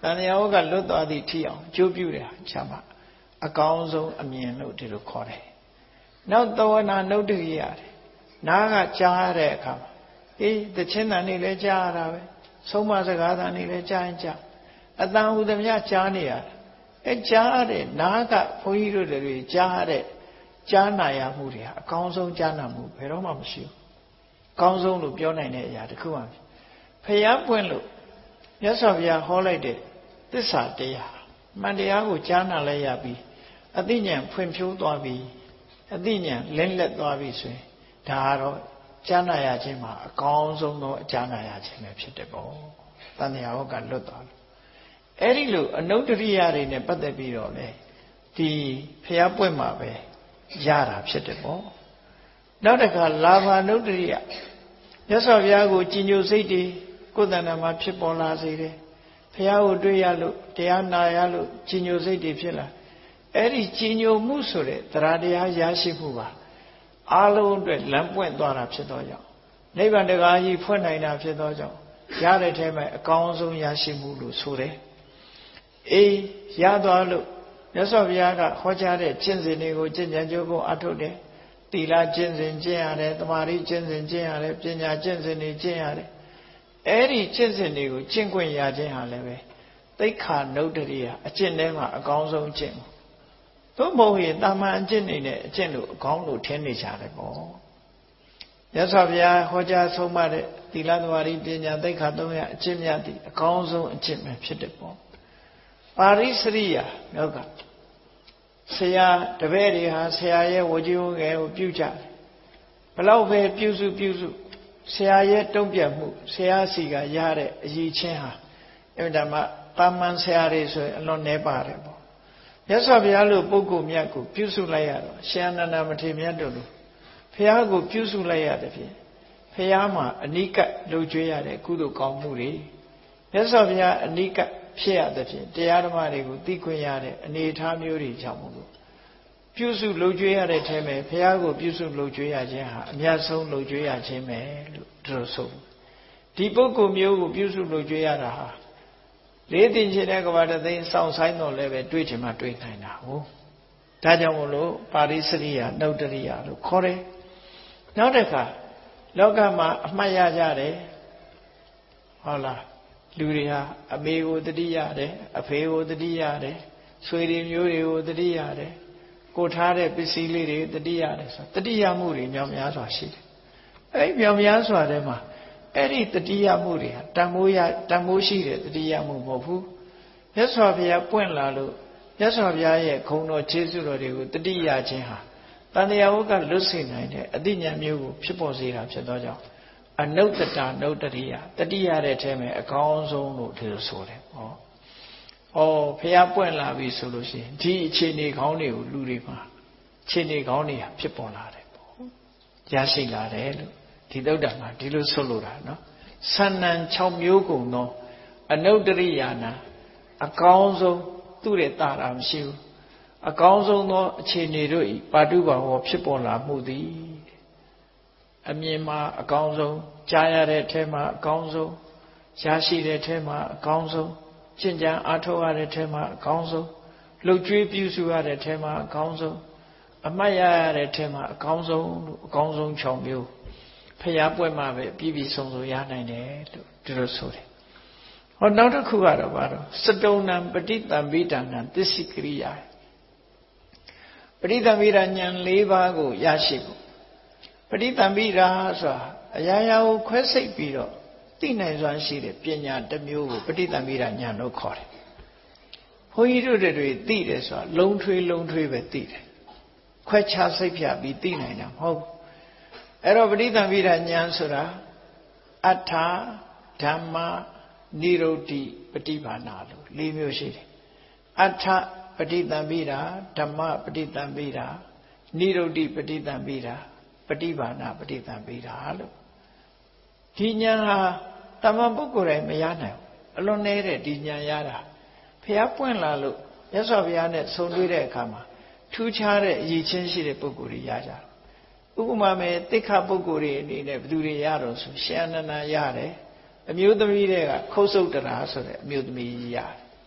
န်တရားဝကလွတ်သွားသည့်ထိအောင်ကြိုးပြုတယ်ချမ်းပါအကောင်းဆုံးအမြင်လို့ဒီလိုခေါ်တယ်နောက်သဝနာနုဒ္ဒရိရတယ်နားကကြားရတဲ့အခါမှာအေးတခြင်းတန်နေလဲကြားရတာပဲဆုံးမစကားတန်နေလဲကြားရင်ကြားအတန်ဟူသမျှကြားနေရတယ်အဲကြားရတဲ့နားကဘုန်းကြီးတို့တွေကြားရတဲ့ကြားနာရမှုတွေဟာအကောင်းဆုံးကြားနာမှုဘယ်တော့မှမရှိဘူးအကောင်းဆုံးလို့ပြောနိုင်တဲ့အရာတစ်ခုပါဖျားပွင့်လို့မြတ်စွာဘုရားဟောလိုက်တဲ့သစ္စာတရားမှန်တရားကိုကြားနာလဲရပြီးအသိဉာဏ်ဖွင့်ဖြိုးသွားပြီးအသိဉာဏ်လင်းလက်သွားပြီဆိုရင်ဒါကတော့ကြားနာရခြင်းမှာအကောင်းဆုံးသောအကြားနာရခြင်းပဲဖြစ်တယ်ပေါ့တန်တရားဟောကလွတ်သွားလို့အဲ့ဒီလိုအနုတ္တရိယတွေနဲ့ပတ်သက်ပြီးတော့လေဒီဖျားပွင့်မှာပဲရတာဖြစ်တယ်ပေါ့နောက်တစ်ခါလာဘာနုတ္တရိယမြတ်စွာဘုရားကိုကြည်ညိုစိတ်တွေကိုယ်တဏ္ဍာမှာဖြစ်ပေါ်လာစေတယ်ဘုရားကိုတွေ့ရလို့တရားနာရလို့ကြည်ညိုစိတ်တွေဖြစ်လာအဲ့ဒီကြည်ညိုမှုဆိုတဲ့တရားတရားရရှိမှုပါအားလုံးအတွက်လမ်းပွင့်သွားတာဖြစ်သောကြောင့်နိဗ္ဗာန်တရားကြီးဖွင့်နိုင်တာဖြစ်သောကြောင့်ရတဲ့ထဲမှာအကောင်းဆုံးရရှိမှုလို့ဆိုတယ်အေးရသွားလို့မြတ်စွာဘုရားကဟောကြားတဲ့ကျင့်စဉ်တွေကိုကျင့်ကြံကြိုးကိုအထုတ်တယ်သီလကျင့်စဉ်ကျင့်ရတယ်သမာဓိကျင့်စဉ်ကျင့်ရတယ်ပညာကျင့်စဉ်တွေကျင့်ရတယ်အဲ့ဒီကျင့်စဉ်တွေကိုကျင့်ခွင့်ရခြင်းဟာလည်းပဲသိက္ခာနုဒ္ဒရိယအကျင့်ထဲမှာအကောင်းဆုံးကျင့်သို့မဟုတ်ရင်တာမန်အကျင့်နေတဲ့အကျင့်လို့အကောင်းလို့ထင်နေကြတယ်ပေါ့မြတ်စွာဘုရားဟောကြားဆုံးမတဲ့သီလသမာဓိပညာသိက္ခာသုံးရအကျင့်များသည့်အကောင်းဆုံးအကျင့်ပဲဖြစ်တယ်ပေါ့ပါရိစရိယနောက်ကဆရာတပည့်တွေဟာဆရာရဲ့ဝကြီးဝငယ်ကိုပြုကြတယ်ဘလောက်ပဲပြုစုပြုစုဆရာရဲ့တုံ့ပြန်မှုဆရာစီကရတဲ့အရေးချင်းဟာအဲ့ဒါမှတာမန်ဆရာတွေဆိုရင်အလွန်နှဲပါတယ်ပေါ့မြတ်စွာဘုရားလိုပုဂ္ဂိုလ်မြတ်ကိုပြုစုလိုက်ရတော့ရှင်အနန္ဒမထေရမြတ်တို့လိုဘုရားကိုပြုစုလိုက်ရတဲ့ဖြင့်ဘုရားမှာအနိကလှုပ်ကြွေးရတဲ့ကုသိုလ်ကောင်းမှုတွေမြတ်စွာဘုရားအနိကဖြစ်ရတဲ့ဖြင့်တရားဓမ္မတွေကိုသိခွင့်ရတဲ့အနေအထားမျိုးတွေကြောင့်မို့လို့ပြုစုလှုပ်ကြွေးရတဲ့ထဲမှာဘုရားကိုပြုစုလှုပ်ကြွေးရခြင်းဟာအများဆုံးလှုပ်ကြွေးရခြင်းပဲလို့တို့ဆိုဒီပုဂ္ဂိုလ်မျိုးကိုပြုစုလှုပ်ကြွေးရတာဟာလေးတင်ချင်တဲ့ကဘာတသိန်းစောင့်ဆိုင်တော့လည်းပဲတွေးချင်မှတွေးနိုင်တာဟုတ်ဒါကြောင့်မို့လို့ပါရိစရိယနုဒ္ဒရိယလို့ခေါ်တယ်နောက်တစ်ခါလောကမှာအမှတ်ရကြတယ်ဟုတ်လားလူတွေဟာအမေကိုတတိရတယ်အဖေကိုတတိရတယ်ဆွေတွေမျိုးတွေကိုတတိရတယ်ကိုထားတဲ့ပစ္စည်းလေးတွေတတိရတယ်ဆိုတတိယမှုတွေမြောင်များစွာရှိတယ်အဲ့မြောင်များစွာထဲမှာအဲ့ဒီတတိယမှုတွေဟာတန်မိုးရတန်မိုးရှိတဲ့တတိယမှုမဟုတ်ဘူးမြတ်စွာဘုရားပွင့်လာလို့မြတ်စွာဘုရားရဲ့ခုံတော်ခြေစွတော်တွေကိုတတိယခြင်းဟာတန်တရားဝကလွတ်စေနိုင်တဲ့အသိဉာဏ်မျိုးကိုဖြစ်ပေါ်စေတာဖြစ်သောကြောင့်အနုတ္တတာနုတ္တရိယတတိယတဲ့ထဲမှာအကောင်းဆုံးလို့ဒီလိုဆိုတယ်ဟောဩဘုရားပွင့်လာပြီဆိုလို့ရှိရင်ဒီအခြေအနေကောင်းတွေကိုလူတွေမှာအခြေအနေကောင်းတွေဖြစ်ပေါ်လာတယ်ပေါ့ရရှိလာတယ်လို့ဒီသုဒ္ဓမှာဒီလိုဆိုလိုတာနော်ဆန္နံ၆မျိုးကုန်သောအနုတ္တရိယာနာအကောင်းဆုံးသူ့ရဲ့တာတာမရှိဘူးအကောင်းဆုံးသောအခြေအနေတို့ဤပါတုဘာဝဖြစ်ပေါ်လာမှုသည်အမြင်မှာအကောင်းဆုံးကြားရတဲ့အထဲမှာအကောင်းဆုံးရရှိတဲ့အထဲမှာအကောင်းဆုံးကျင့်ကြံအားထုတ်ရတဲ့အထဲမှာအကောင်းဆုံးလှုပ်ကြွေးပြုစုရတဲ့အထဲမှာအကောင်းဆုံးအမှတ်ရရတဲ့အထဲမှာအကောင်းဆုံးလို့အကောင်းဆုံး၆မျိုးဖျားပွက်မှပဲပြည့်ပြည့်စုံစုံရနိုင်တယ်လို့ဒီလိုဆိုတယ်ဟောနောက်တစ်ခုကတော့ဘာလို့စတုံနံပဋိသံဗိဒာနံသစ္စိကရိယာပဋိသံဗိဒာဉာဏ်၄ပါးကိုရရှိဖို့ပဋိသံဗိဒာဆိုတာအရာရာကိုခွဲစိတ်ပြီးတော့သိနိုင်စွမ်းရှိတဲ့ပညာတစ်မျိုးကိုပဋိသံဗိဒာဉာဏ်လို့ခေါ်တယ်ဘုန်းကြီးတို့တွေသိတယ်ဆိုတာလုံးထွေးလုံးထွေးပဲသိတယ်ခွဲခြားစိတ်ဖြာပြီးသိနိုင်တာမဟုတ်ဘူးအဲ့တော့ပဋိသံဗိဒာဉာဏ်ဆိုတာအဋ္ဌဓမ္မနိရုဒ္ဓိပฏิဘာနာလို့၄မျိုးရှိတယ်အဋ္ဌပဋိသံဗိဒာဓမ္မပဋိသံဗိဒာနိရုဒ္ဓိပဋိသံဗိဒာပฏิဘာနာပဋိသံဗိဒာလို့ဒီဉာဏ်ဟာတမန်ပုဂ္ဂိုလ်တိုင်းမရနိုင်ဘူးအလွန်နေတဲ့ဒီဉာဏ်ရတာဘုရားပွင့်လာလို့မြတ်စွာဘုရားနဲ့ဆုံတွေ့တဲ့အခါမှာထူးခြားတဲ့အရေးချင်းရှိတဲ့ပုဂ္ဂိုလ်တွေရကြတယ်ဥပမာမဲ့တိခပုဂ္ဂိုလ်တွေအနေနဲ့ဘယ်သူတွေရတော့ဆိုရှင်အနန္ဒာရတယ်အမျိုးသမီးတွေကခုတ်ဆုတ်တရာဆိုတဲ့အမျိုးသမီးကြီးရတယ်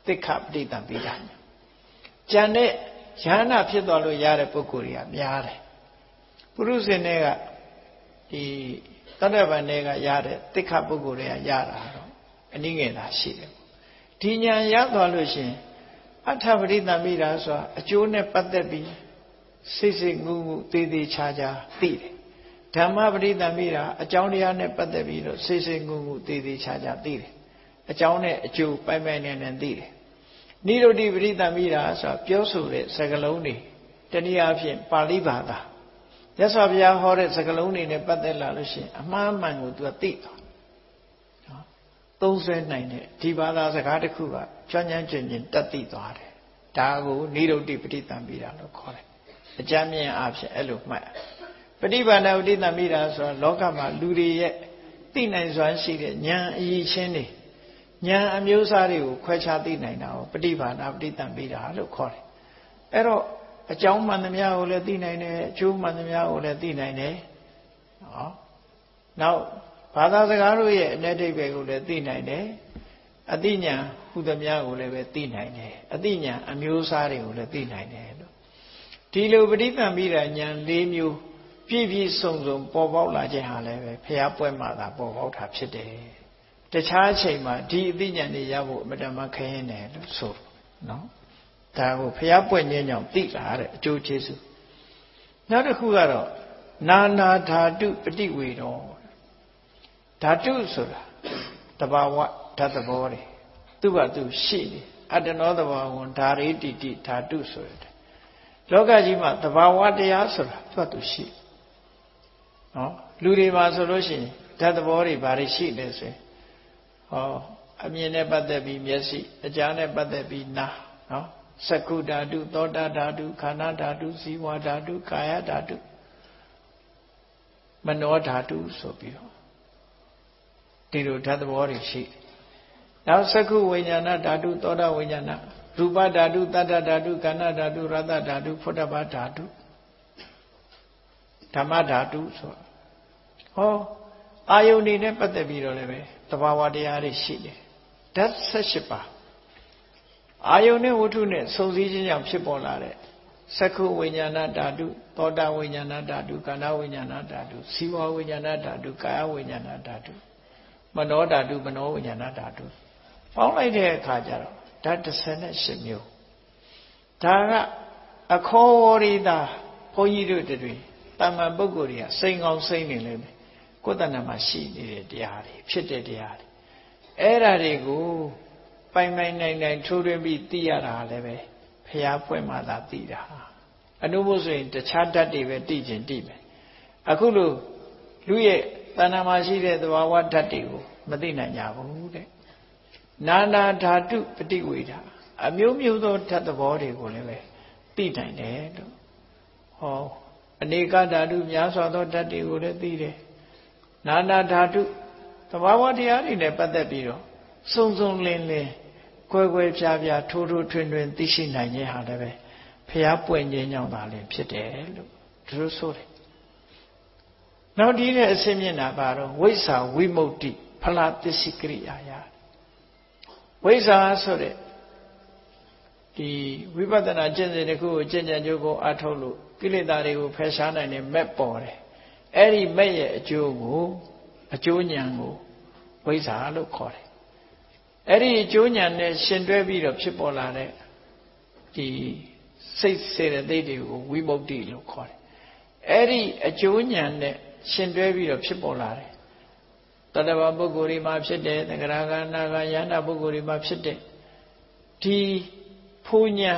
တိခပဋိသင်္ပိတာဉာဏ်နဲ့ဉာဏဖြစ်သွားလို့ရတဲ့ပုဂ္ဂိုလ်တွေကများတယ်ပုရုဇဉ်တွေကဒီတတ္တဗံတွေကရတဲ့တိခပုဂ္ဂိုလ်တွေကရတာတော့အနည်းငယ်သာရှိတယ်ဒီဉာဏ်ရသွားလို့ရှိရင်အထပဋိသင်္ပိတာဆိုတာအကျိုးနဲ့ပတ်သက်ပြီးစိတ်စိတ်ငုံငုံသေးသေးချာချာသိတယ်ဓမ္မပဋိသင်္ပိတာအကြောင်းတရားနဲ့ပတ်သက်ပြီးတော့စိတ်စိတ်ငုံငုံသေးသေးချာချာသိတယ်အကြောင်းနဲ့အကျိုးပိုင်ပိုင်နဲ့နဲ့သိတယ်နိရောဓပဋိသင်္ပိတာဆိုတာပြောဆိုတဲ့စကားလုံးတွေတနည်းအားဖြင့်ပါဠိဘာသာမြတ်စွာဘုရားဟောတဲ့စကားလုံးတွေနဲ့ပတ်သက်လာလို့ရှိရင်အမှားမှန်ကိုသူကသိသွားနော်သုံးဆွဲနိုင်တဲ့ဒီဘာသာစကားတစ်ခုကကျွမ်းကျင်ကျင်တတ်သိသွားတယ်ဒါကိုနိရောဓပဋိသင်္ပိတာလို့ခေါ်တယ်အကြမ်းမြင်အားဖြင့်အဲ့လိုမှတ်ပฏิဘာနာပဋိသင်္ပိတာဆိုတာလောကမှာလူတွေရဲ့သိနိုင်စွမ်းရှိတဲ့ဉာဏ်အည်ချင်းတွေဉာဏ်အမျိုးအစားတွေကိုခွဲခြားသိနိုင်တာကိုပฏิဘာနာပဋိသင်္ပိတာလို့ခေါ်တယ်အဲ့တော့အကြောင်းမှန်သမျှကိုလည်းသိနိုင်တယ်အကျိုးမှန်သမျှကိုလည်းသိနိုင်တယ်နော်နောက်ဘာသာစကားတို့ရဲ့အ내ဒိဗ္ဗေကိုလည်းသိနိုင်တယ်အသိဉာဏ်ဟူသမျှကိုလည်းပဲသိနိုင်တယ်အသိဉာဏ်အမျိုးအစားတွေကိုလည်းသိနိုင်တယ်လို့ဒီလိုပဋိသင်္ပိတာဉာဏ်၄မျိုးပြည့်ပြည့်စုံစုံပေါ်ပေါက်လာခြင်းဟာလည်းပဲဖျားပွဲမှာသာပေါ်ပေါက်တာဖြစ်တယ်တခြားအချိန်မှာဒီအသိဉာဏ်တွေရဖို့အမတန်မှခရင်တယ်လို့ဆိုနော်ဒါကိုဖျားပွင့်ခြင်းကြောင့်သိလာတဲ့အကျိုးကျေးဇူးနောက်တစ်ခုကတော့နာနာဓာတုပฏิဝေရောဓာတုဆိုတာတဘာဝဓာတ်သဘောတွေသူ့ဘာသူရှိနေအတ္တနောတဘာဝံဓာရိတိတိဓာတုဆိုတဲ့လောကကြီးမှာတဘာဝတရားဆိုတာသူ့ဘာသူရှိနော်လူတွေမှာဆိုလို့ရှိရင်ဓာတ်သဘောတွေဘာတွေရှိလဲဆိုရင်ဟောအမြင်နဲ့ပတ်သက်ပြီးမျက်စိအကြားနဲ့ပတ်သက်ပြီးနားနော်စကုဓာတုသောတာဓာတုခန္ဓာဓာတုဇီဝဓာတုကာယဓာတုမနောဓာတုဆိုပြီးတော့ဒီလိုဓာတ်သဘောတွေရှိနောက်စကုဝိညာဏဓာတုသောတာဝိညာဏရူပဓာတုတတ္တဓာတုခန္ဓာဓာတုရတ္တဓာတုဖုတ္တပဓာတုဓမ္မဓာတုဆိုဟောအာယုန်နေနဲ့ပတ်သက်ပြီးတော့လည်းပဲသဘာဝတရားတွေရှိတယ်ဓာတ်၁၈ပါးအာယုန်နဲ့ဝတ္ထုနဲ့စုံစည်းခြင်းကြောင့်ဖြစ်ပေါ်လာတဲ့စက္ခုဝိညာဏဓာတုသောတာဝိညာဏဓာတုခန္ဓာဝိညာဏဓာတုဇီဝဝိညာဏဓာတုကာယဝိညာဏဓာတုမနောဓာတုမနောဝိညာဏဓာတုပေါင်းလိုက်တဲ့အခါကျတော့ဓာတ်၁၈မျိုးဒါကအခေါ်ဝရိတာဘုန်းကြီးတို့တွေတာမန်ပုဂ္ဂိုလ်တွေကစိန်ကောင်းစိန်နေလိမ့်မယ်ကိုယ်တဏ္ဍာမှာရှိနေတဲ့တရားတွေဖြစ်တဲ့တရားတွေအဲ့ဓာတွေကိုပိုင်ပိုင်နိုင်နိုင်ထိုးထွင်းပြီးသိရတာလည်းပဲဖျားပွဲမှသာသိတာအနုမို့ဆိုရင်တခြားဓာတ်တွေပဲသိခြင်းသိမယ်အခုလို့လူရဲ့တဏ္ဍာမှာရှိတဲ့သဘာဝဓာတ်တွေကိုမသိနိုင်ကြဘူးတဲ့နာနာဓာတုပฏิဝေဒအမျိုးမျိုးသောဓာတ်သဘောတွေကိုလည်းပဲသိနိုင်တယ်လို့ဟောအနေကဓာတုများစွာသောဓာတ်တွေကိုလည်းသိတယ်နာနာဓာတုသဘာဝတရားတွေနဲ့ပတ်သက်ပြီးတော့စုံစုံလင်းလင်းကွယ်ကွယ်ပြားပြားထိုးထိုးထွင်းထွင်းသိရှိနိုင်ခြင်းဟာလည်းပဲဖျားပွင့်ခြင်းကြောင့်သာလျှင်ဖြစ်တယ်လို့သူတို့ဆိုတယ်နောက်ဒီနဲ့အစင်းမြင့်တာကတော့ဝိဇ္ဇာဝိမု ക്തി ဖလားသစ္စိကရိယာယဝိဇ္ဇာဆိုတဲ့ဒီဝိပဿနာကျင့်စဉ်တစ်ခုကိုကျင့်ကြံကြိုးကိုအထုတ်လို့ကိလေသာတွေကိုဖယ်ရှားနိုင်တဲ့မက်ပေါ်တယ်အဲ့ဒီမက်ရဲ့အကျိုးကိုအကျိုးဉာဏ်ကိုဝိဇ္ဇာလို့ခေါ်တယ်အဲ့ဒီအကျိုးဉာဏ်နဲ့ရှင်တွဲပြီးတော့ဖြစ်ပေါ်လာတဲ့ဒီစိတ်စေတသိက်တွေကိုဝိမု ക്തി လို့ခေါ်တယ်အဲ့ဒီအကျိုးဉာဏ်နဲ့ရှင်တွဲပြီးတော့ဖြစ်ပေါ်လာတယ်တတ္တဝပုဂ္ဂိုလ်တွေမှာဖြစ်တယ်သဂရဂနာဂယန္တာပုဂ္ဂိုလ်တွေမှာဖြစ်တယ်ဒီဖို့ညာ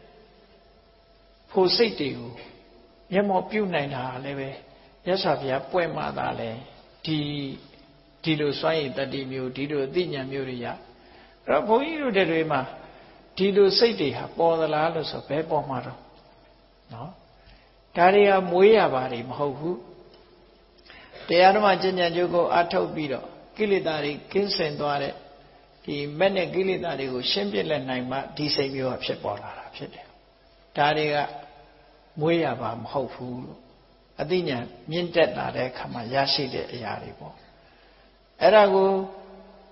ဖို့စိတ်တွေကိုမျက်မှောက်ပြုနိုင်တာလည်းပဲမြတ်စွာဘုရားပွဲမှသာလဲဒီဒီလိုစွန့်ရည်တတိမျိုးဒီလိုအသိဉာဏ်မျိုးတွေရအဲ့တော့ဘုန်းကြီးတို့တွေမှာဒီလိုစိတ်တွေဟာပေါ်သလားလို့ဆိုဘယ်ပေါ်မှာတော့နော်ဒါတွေကမွေးရပါတယ်မဟုတ်ဘူးတရားဓမ္မကျင့်ကြံကြိုးကိုအထုတ်ပြီးတော့ကိလေသာတွေကင်းစင်သွားတဲ့ဒီမဲ့နဲ့ကိလေသာတွေကိုရှင်းပြလက်နိုင်မှဒီစိတ်မျိုးကဖြစ်ပေါ်လာတာဖြစ်တယ်ဒါတွေကမွေးရပါမဟုတ်ဘူးလို့အသိဉာဏ်မြင့်တက်လာတဲ့အခါမှာရရှိတဲ့အရာတွေပေါ့အဲ့ဒါကို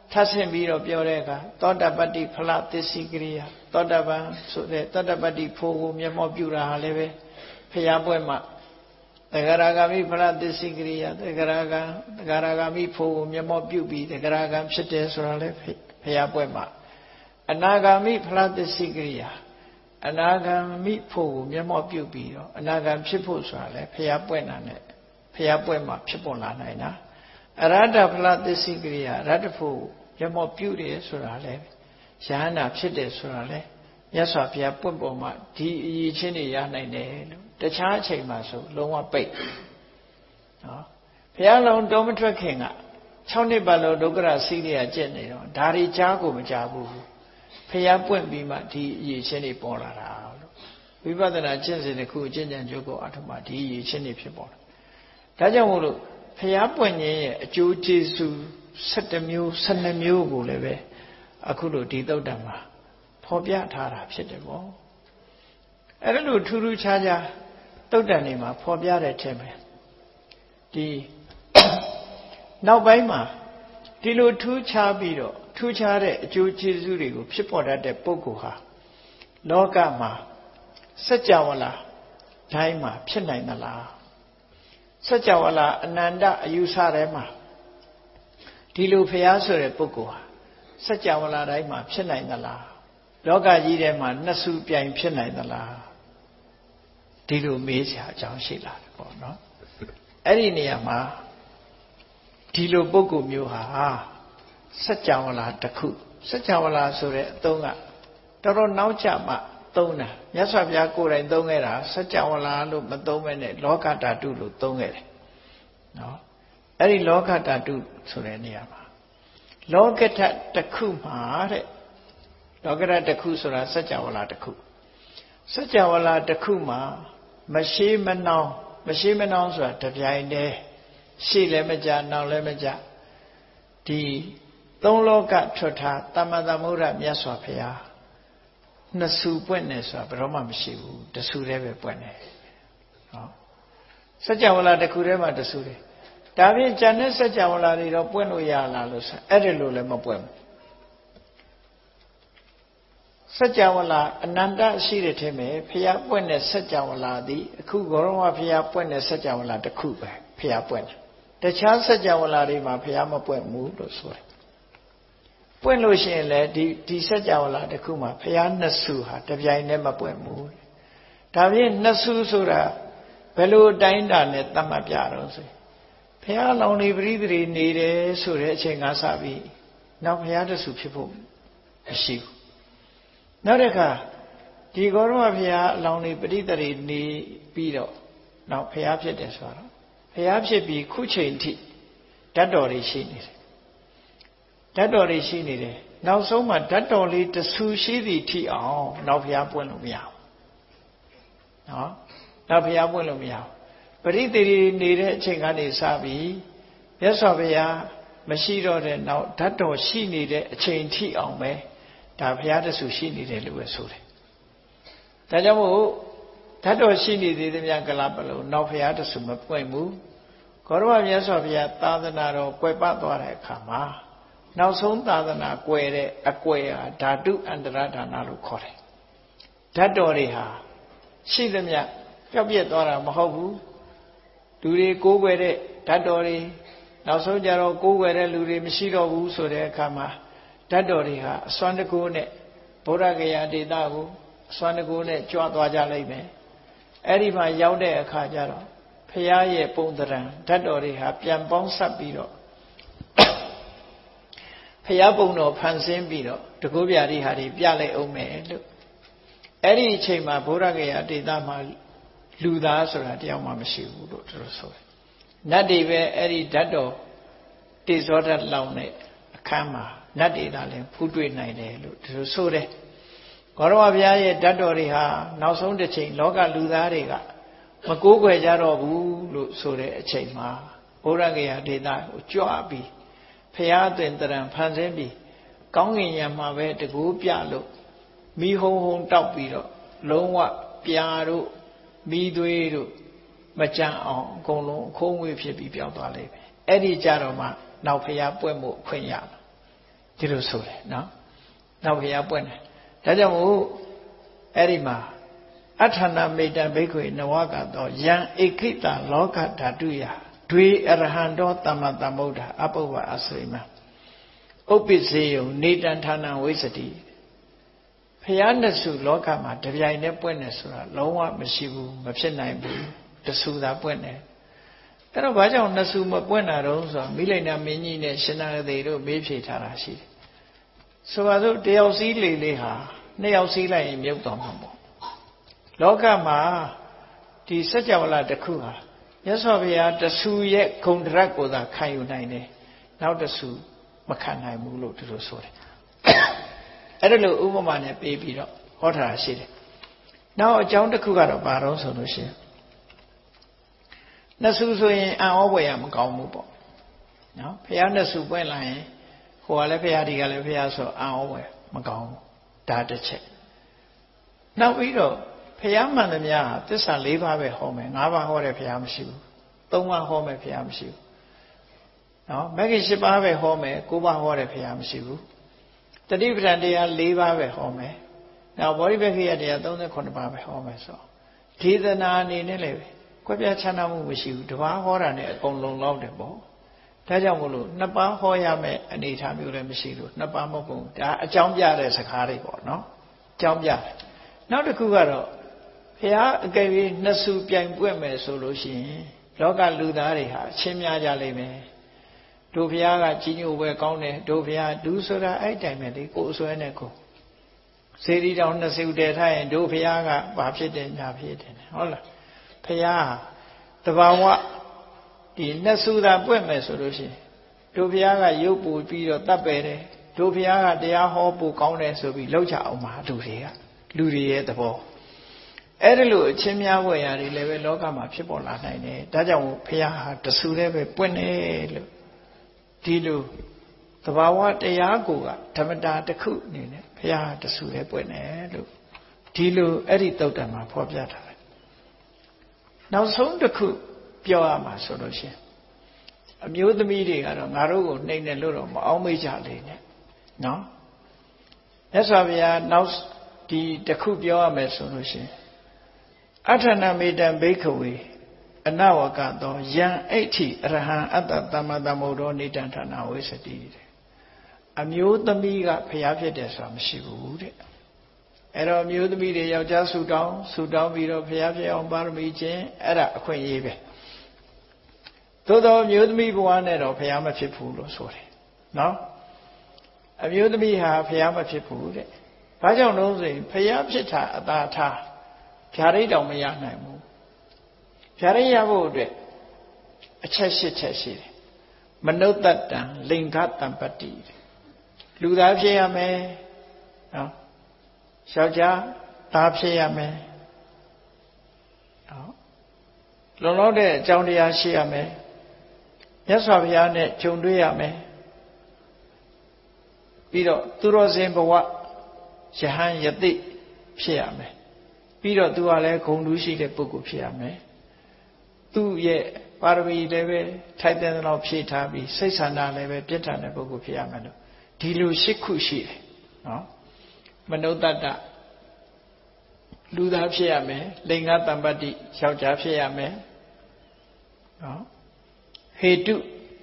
ထပ်ဆင့်ပြီးတော့ပြောတဲ့အခါသောတပတ္တိဖလသစ္စည်းကရိယာသောတပန်ဆိုတဲ့သောတပတ္တိဖို့ကိုမျက်မှောက်ပြုတာဟာလည်းပဲဖျားပွဲမှာသဂရဂါမိဖလသစ္စည်းကရိယာသဂရဂံသဂရဂါမိဖို့ကိုမျက်မှောက်ပြုပြီးသဂရဂံဖြစ်တယ်ဆိုတာလည်းဖျားပွဲမှာအနာဂါမိဖလသစ္စည်းကရိယာအနာဂါမိဖို့ကိုမျက်မှောက်ပြုပြီးတော့အနာဂံဖြစ်ဖို့ဆိုတာလည်းဖျားပွဲနာနဲ့ဖျားပွဲမှာဖြစ်ပေါ်လာနိုင်တာအရဟတဖလသစ္စည်းကရိယာရတ္တဖို့မျက်မှောက်ပြုတယ်ဆိုတာလည်းယဟန္တာဖြစ်တယ်ဆိုတာလည်းမြတ်စွာဘုရားပွင့်ပေါ်မှာဒီအရေးချင်းတွေရနိုင်တယ်လို့တခြားအချိန်မှာဆိုလုံးဝပိတ်နော်ဘုရားလုံးတော်မထွက်ခင်က၆နှစ်ပတ်လုံးဒုက္ခရစီးရကျင့်နေတော့ဒါတွေကြားကိုမကြားဘူးဘုရားပွင့်ပြီးမှဒီအရေးချင်းတွေပေါ်လာတာလို့ဝိပဿနာကျင့်စဉ်တစ်ခုအကျင့်ကြံကြိုးကိုအထုမှဒီအရေးချင်းတွေဖြစ်ပေါ်လာဒါကြောင့်မို့လို့ဘုရားပွင့်ခြင်းရဲ့အကျိုးကျေးဇူး၁၁မျိုး၁၂မျိုးကိုလည်းပဲအခုလိုဒီသုတ်တံမှာဖော်ပြထားတာဖြစ်တယ်ပေါ့အဲ့ဒါလို့ထူးထူးခြားခြားသုတ်တံတွေမှာဖော်ပြတဲ့ထဲမှာဒီနောက်ပိုင်းမှာဒီလိုထူးခြားပြီးတော့ထူးခြားတဲ့အကျိုးကျေးဇူးတွေကိုဖြစ်ပေါ်တတ်တဲ့ပုဂ္ဂိုလ်ဟာလောကမှာစัจ java လာတိုင်းမှာဖြစ်နိုင်သလားစัจ java လာအနန္တအယူဆထဲမှာဒီလိုဖျားဆိုတဲ့ပုဂ္ဂိုလ်ဟာစัจ java လာတိုင်းမှာဖြစ်နိုင်သလားလောကကြီးထဲမှာနှစ်စုပြိုင်ဖြစ်နိုင်သလားဒီလိုမေးစရာအကြောင်းရှိလာတယ်ပေါ့နော်အဲ့ဒီနေရာမှာဒီလိုပုဂ္ဂိုလ်မျိုးဟာစัจ java လာတစ်ခုစัจ java လာဆိုတဲ့အသုံးကတော်တော်နောက်ကျမှသုံးတာမြတ်စွာဘုရားကိုယ်တိုင်သုံးခဲ့တာစัจ java လာလို့မသုံးမဲနဲ့လောကဓာတုလို့သုံးခဲ့တယ်နော်အဲ့ဒီလောကဓာတုဆိုတဲ့နေရာမှာလောကဓာတ်တစ်ခုမှာတဲ့လောကဓာတ်တစ်ခုဆိုတာစัจ java လာတစ်ခုစัจ java လာတစ်ခုမှာမရှိမနှောင်းမရှိမနှောင်းဆိုတာတပြိုင်တည်းရှေ့လည်းမကြနောက်လည်းမကြဒီသုံးလောကထွတ်ထားတမ္မသမုဒ္ဒမြတ်စွာဘုရားနှစ်စုပွင့်နေဆိုတာဘယ်တော့မှမရှိဘူးတစ်စုတည်းပဲပွင့်နေနော်စัจ java လာတစ်ခုတည်းမှာတစ်စုတည်းဒါဖြင့်ဉာဏ်နဲ့စัจ java လာတွေတော့ပွင့်လို့ရလားလို့ဆိုအဲ့ဒီလိုလည်းမပွင့်ဘူးစัจ java လာအနန္တရှိတဲ့ထဲမှာဖျားပွင့်တဲ့စัจ java လာသည်အခုဂေါရဝဖျားပွင့်တဲ့စัจ java လာတစ်ခုပဲဖျားပွင့်တယ်တခြားစัจ java လာတွေမှာဖျားမပွင့်ဘူးလို့ဆိုတယ်ပွင့်လို့ရှိရင်လည်းဒီဒီစัจ java လာတစ်ခုမှာဖျားနှစ်စုဟာတပြိုင်တည်းမပွင့်ဘူးဒါဖြင့်နှစ်စုဆိုတာဘယ်လိုအတိုင်းအတာနဲ့သတ်မှတ်ပြတော့ဆိုဘုရားလောင်နေပရိသေနေတယ်ဆိုတဲ့အချိန်ကစပြီးနောက်ဘုရားတဆူဖြစ်ဖို့မရှိဘူးနောက်တစ်ခါဒီဂေါရမဘုရားအလောင်းနေပရိသေနေပြီးတော့နောက်ဘုရားဖြစ်တယ်ဆိုတော့ဘုရားဖြစ်ပြီးခုချိန်ထိဓာတ်တော်တွေရှိနေတယ်ဓာတ်တော်တွေရှိနေတယ်နောက်ဆုံးမှဓာတ်တော်လေးတဆူရှိသည်ထိအောင်နောက်ဘုရားပွင့်လို့မရဘူးနော်နောက်ဘုရားပွင့်လို့မရဘူးပရိသေနေတဲ့အချိန်ကနေစပြီးမြတ်စွာဘုရားမရှိတော့တဲ့နောက်ဓာတ်တော်ရှိနေတဲ့အချိန်ထိအောင်ပဲဒါဘုရားတဆူရှိနေတယ်လို့ပဲဆိုတယ်ဒါကြောင့်မို့ဓာတ်တော်ရှိနေသေးသမျှကလပလုံးနောက်ဘုရားတဆူမပွင့်ဘူးဂေါရဝမြတ်စွာဘုရားသာသနာတော်ကွယ်ပတ်သွားတဲ့အခါမှာနောက်ဆုံးသာသနာကွယ်တဲ့အကွယ်ဟာဓာတုအန္တရဒါနလို့ခေါ်တယ်ဓာတ်တော်တွေဟာရှိသမျှပျောက်ပြက်သွားတာမဟုတ်ဘူးလူတွေကိုးကွယ်တဲ့ဓာတ်တော်တွေနောက်ဆုံးကြတော့ကိုးကွယ်တဲ့လူတွေမရှိတော့ဘူးဆိုတဲ့အခါမှာဓာတ်တော်တွေဟာအစွမ်းတကူနဲ့ဗုဒ္ဓဂယာဒေသကိုအစွမ်းတကူနဲ့ကြွားသွားကြလိမ့်မယ်အဲ့ဒီမှာရောက်တဲ့အခါကျတော့ဖရာရဲ့ပုံသဏ္ဍာန်ဓာတ်တော်တွေဟာပြန်ပေါင်းဆက်ပြီးတော့ဖရာပုံတော်ဖန်ဆင်းပြီးတော့တကုပြာတိဟာတွေပြလိုက်အောင်မယ်လို့အဲ့ဒီအချိန်မှာဗုဒ္ဓဂယာဒေသမှာလူသားဆိုတာတယောက်မှမရှိဘူးလို့သူတို့ဆိုတယ်နတ်တွေပဲအဲ့ဒီဓာတ်တော်တေဇောဓာတ်လောင်တဲ့အခန်းမှာနတ်တွေသာလည်းဖူးတွေ့နိုင်တယ်လို့သူတို့ဆိုတယ်ဂေါရဝဘုရားရဲ့ဓာတ်တော်တွေဟာနောက်ဆုံးတစ်ချိန်လောကလူသားတွေကမကိုးကွယ်ကြတော့ဘူးလို့ဆိုတဲ့အချိန်မှာဗုဒ္ဓဂယာဒေသကိုကြွပြီးဖရာအသွင်တရံဖန်ဆင်းပြီးကောင်းကင်ယံမှာပဲတကူပြလို့မိဟုံဟုံတောက်ပြီးတော့လုံးဝပြာတို့မိသွေးတို့မကြံအောင်အကုန်လုံးအခိုးငွေဖြစ်ပြီးပြောင်းသွားလိမ့်မယ်အဲ့ဒီကြတော့မှနောက်ဖရာပွင့်မှုအခွင့်ရမှာဒီလိုဆိုတယ်နော်နောက်ဘုရားပွင့်တယ်ဒါကြောင့်မို့အဲ့ဒီမှာအထာဏမေတ္တဘိက္ခွေနဝကတော့ယံဧခိတလောကဓာတုယဒွေအရဟံတောသမ္မာသမ္ဗုဒ္ဓအပုဗ္ဗအဆွေမဥပ္ပစ္စေယနေတံဌာနဝိသတိဖယားနှစ်စုလောကမှာတပြိုင်တည်းပွင့်တယ်ဆိုတာလုံးဝမရှိဘူးမဖြစ်နိုင်ဘူးတဆူသာပွင့်တယ်အဲ့တော့ဘာကြောင့်နှစ်ဆူမပွင့်တာတော့ဆိုတော့မိလိန်နာမင်းကြီးနဲ့ရှင်နာသေတို့မေးဖြေထားတာရှိတယ်ဆိုပါစို့တယောက်စီးလေလေးဟာနှစ်ယောက်စီးလိုက်ရင်မြုပ်သွားမှာပေါ့လောကမှာဒီစัจ java တစ်ခုဟာမြတ်စွာဘုရားတဆူရဲ့ဂုဏ်တရတ်ကိုသာခံယူနိုင်တယ်နောက်တဆူမခံနိုင်ဘူးလို့သူတို့ဆိုတယ်အဲ့ဒါလို့ဥပမာနဲ့ပေးပြီးတော့ဟောထားတာရှိတယ်နောက်အကြောင်းတစ်ခုကတော့ဘာတော့ဆိုလို့ရှိရင်နှစ်ဆူဆိုရင်အံ့ဩဖွယ်ရမကောင်းဘူးပေါ့နော်ဘုရားနှစ်ဆူပွင့်လာရင်ဟိုကလည်းဘုရားဒီကလည်းဘုရားဆိုအံ့ဩဖွယ်မကောင်းဘူးဒါတစ်ချက်နောက်ပြီးတော့ဘုရားမှန်သမျှသစ္စာ၄ပါးပဲဟောမယ်၅ပါးဟောတယ်ဘုရားမရှိဘူး၃ပါးဟောမယ်ဘုရားမရှိဘူးနော်မဂ္ဂင်၈ပါးပဲဟောမယ်၉ပါးဟောတယ်ဘုရားမရှိဘူးတတိပဌာန်တရား၄ပါးပဲဟောမယ်နောက်ဗောဓိပက္ခိယတရား၃၇ပါးပဲဟောမယ်ဆိုဒေသနာအနေနဲ့လည်းကွက်ပြားချမ်းသာမှုမရှိဘူးတပါးဟောတာနဲ့အကုန်လုံးလောက်တယ်ပေါ့ဒါကြောင့်မို့လို့နှစ်ပါးဟောရမယ်အနေအထားမျိုးလည်းမရှိလို့နှစ်ပါးမဟုတ်ဘူးဒါအကြောင်းပြတဲ့စကားတွေပေါ့နော်အကြောင်းပြတယ်နောက်တစ်ခုကတော့ဘုရားအကယ်၍နှစ်စုပြိုင်ပွင့်မယ်ဆိုလို့ရှိရင်လောကလူသားတွေဟာချင်းများကြလိမ့်မယ်တို့ဘုရားကကြီးညိုပွဲကောင်းတယ်တို့ဘုရားဒူးဆိုတာအဲ့တိုင်ပဲလေကိုယ်အစွဲနဲ့ကိုစေတီတော်နှစ်စုတည်ထားရင်တို့ဘုရားကဘာဖြစ်တယ်ညာဖြစ်တယ်ဟုတ်လားဘုရားတဘာဝဒီနှစ်စုသာပွင့်မယ်ဆိုလို့ရှိရင်တို့ဘုရားကရုပ်ပူပြီးတော့တတ်ပယ်တယ်တို့ဘုရားကတရားဟောပူကောင်းတယ်ဆိုပြီးလောက်ချအောင်ပါလူတွေကလူတွေရဲ့သဘောအဲ့ဒါလို့အချင်းများဝယ်ရာတွေလည်းပဲလောကမှာဖြစ်ပေါ်လာနိုင်တယ်ဒါကြောင့်ဘုရားဟာတဆူလည်းပဲပွင့်တယ်လို့ဒီလိုသဘာဝတရားကိုကဓမ္မတာတစ်ခုအနေနဲ့ဘုရားတဆူလည်းပွင့်တယ်လို့ဒီလိုအဲ့ဒီသုတ်တံမှာဖော်ပြထားတယ်နောက်ဆုံးတစ်ခုပြောရမှာဆိုလို့ရှိရင်အမျိုးသမီးတွေကတော့ငါတို့ကိုနှိမ့်တယ်လို့တော့မအောင်မေ့ကြလေနဲ့နော်မြတ်စွာဘုရားနောက်ဒီတစ်ခုပြောရမယ်ဆိုလို့ရှိရင်အထာဏမေတ္တဘိက္ခဝေအနဝကသောယံအိဋ္ဌိအရဟံအတ္တသမ္မာသမ္ဗုဒ္ဓောနိတံဌာနဝိသတိတဲ့အမျိုးသမီးကဖျားဖြစ်တယ်ဆိုတာမရှိဘူးတဲ့အဲ့တော့အမျိုးသမီးတွေယောက်ျားဆူတောင်းဆူတောင်းပြီးတော့ဖျားဖြစ်အောင်ပါရမီခြင်းအဲ့ဒါအခွင့်အရေးပဲသို့တော်အမျိုးသမီးဘဝနဲ့တော့ဖျားမဖြစ်ဘူးလို့ဆိုတယ်နော်အမျိုးသမီးဟာဖျားမဖြစ်ဘူးတဲ့ဘာကြောင့်လို့ဆိုရင်ဖျားဖြစ်တာအသာထားဖြာရိတ်တောင်မရနိုင်ဘူးဖြာရိတ်ရဖို့အတွက်အချက်၈ချက်ရှိတယ်မနုဿတံလင်္ကတံပတ္တိလူသားဖြစ်ရမယ်နော်ယောက်ျားသားဖြစ်ရမယ်နော်လုံလောက်တဲ့အကြောင်းတရားရှိရမယ်မြတ်စွာဘုရားနဲ့ဂျုံတွေ့ရမယ်ပြီးတော့သူတော်စင်ဘဝယဟန်ယတိဖြစ်ရမယ်ပြီးတော့သူကလည်းဂုဏ်ထူးရှိတဲ့ပုဂ္ဂိုလ်ဖြစ်ရမယ်သူ့ရဲ့ပါရမီလည်းပဲထိုက်တဲ့လောက်ဖြည့်ထားပြီးစိတ်ဆန္ဒလည်းပဲပြည့်ထန်တဲ့ပုဂ္ဂိုလ်ဖြစ်ရမယ်လို့ဒီလိုရှစ်ခုရှိတယ်နော်မနုဿတ္တလူသားဖြစ်ရမယ်လိင်္ဂတံပတ္တိယောက်ျားဖြစ်ရမယ်နော်ဟေတု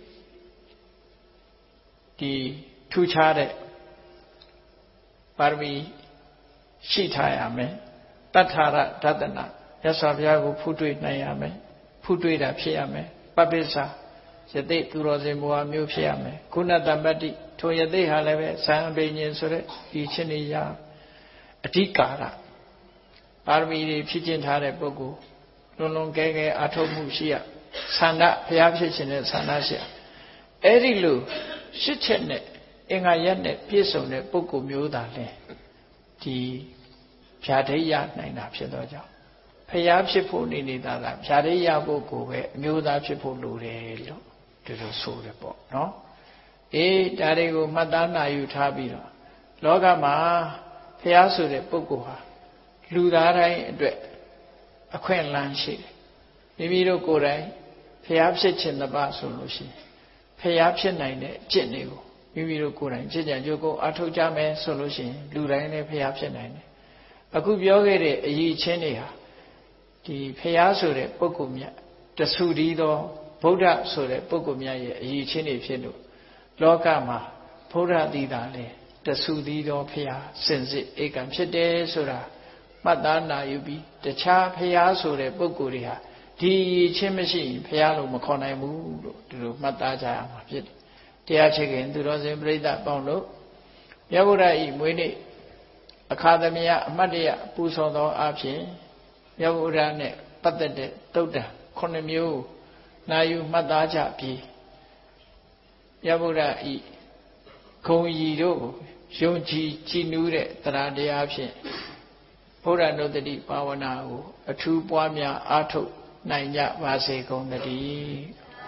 ဒီထူခြားတဲ့ပါရမီရှိထားရမယ်တတ္ထာရဒသနာရသော်ဘုရားကိုဖူးတွေ့နိုင်ရမယ်ဖူးတွေ့တာဖြစ်ရမယ်ပပိစ္ဆာယသိသူတော်စင်ဘဝမျိုးဖြစ်ရမယ်ခုနတမ္ပတ္တိထိုယသိဟာလည်းပဲဇံအဘိညာဉ်ဆိုတဲ့ဒီချင်းနေရအဓိကာရပါရမီတွေဖြည့်ကျင့်ထားတဲ့ပုဂ္ဂိုလ်လွန်လွန်ကဲကဲအထောက်မှုရှိရဆန္ဒဘုရားဖြစ်ခြင်းနဲ့ဆန္ဒရှိရအဲ့ဒီလိုရှစ်ချက်နဲ့အင်္ဂါရက်နဲ့ပြည့်စုံတဲ့ပုဂ္ဂိုလ်မျိုးသားလဲဒီဖြာဒိယနိုင်တာဖြစ်တော့ကြောင့်ဖျားဖြစ်ဖို့နေနေတာကဖြာဒိယဖို့ကိုပဲအမျိုးသားဖြစ်ဖို့လိုတယ်လို့ဒီလိုဆိုတယ်ပေါ့နော်အေးဒါတွေကိုမှတ်သားနာယူထားပြီးတော့လောကမှာဖျားဆိုတဲ့ပုဂ္ဂိုလ်ဟာလူသားတိုင်းအတွက်အခွင့်အလမ်းရှိတယ်မိမိတို့ကိုယ်တိုင်ဖျားဖြစ်ခြင်းတစ်ပါးဆိုလို့ရှိရင်ဖျားဖြစ်နိုင်တဲ့အကျင့်တွေကိုမိမိတို့ကိုယ်တိုင်ကြည်ကြံကြိုးကိုအထောက်ကြမယ်ဆိုလို့ရှိရင်လူတိုင်းလည်းဖျားဖြစ်နိုင်တယ်အခုပြောခဲ့တဲ့အရေးချင်းတွေဟာဒီဖျားဆိုတဲ့ပုဂ္ဂိုလ်မြတ်တဆူတည်းသောဗုဒ္ဓဆိုတဲ့ပုဂ္ဂိုလ်မြတ်ရဲ့အရေးချင်းတွေဖြစ်လို့လောကမှာဗုဒ္ဓတည်တာလေတဆူတည်းသောဖျားစင်စစ်ဧကံဖြစ်တယ်ဆိုတာမှတ်သားနာယူပြီးတခြားဖျားဆိုတဲ့ပုဂ္ဂိုလ်တွေဟာဒီအရေးချင်းမရှိရင်ဖျားလို့မခေါ်နိုင်ဘူးလို့ဒီလိုမှတ်သားကြရမှာဖြစ်တယ်တရားချစ်ခင်သူတော်စင်ပြိဿပေါင်းလို့မြတ်ဗုဒ္ဓဤမွေးနေ့အခါသမယအမတ်တရပူဇော်သောအဖြစ်မြတ်ဗုဒ္ဓနဲ့ပတ်သက်တဲ့တုတ်တံခုနှစ်မျိုးနာယူမှတ်သားကြပြီးမြတ်ဗုဒ္ဓဤဂုံရီတို့ကိုယုံကြည်ကြည်နူးတဲ့တရားတရားဖြင့်ဘုရားနုတ္တိဘာဝနာကိုအထူးပွားများအားထုတ်နိုင်ကြပါစေကုန်သတည်း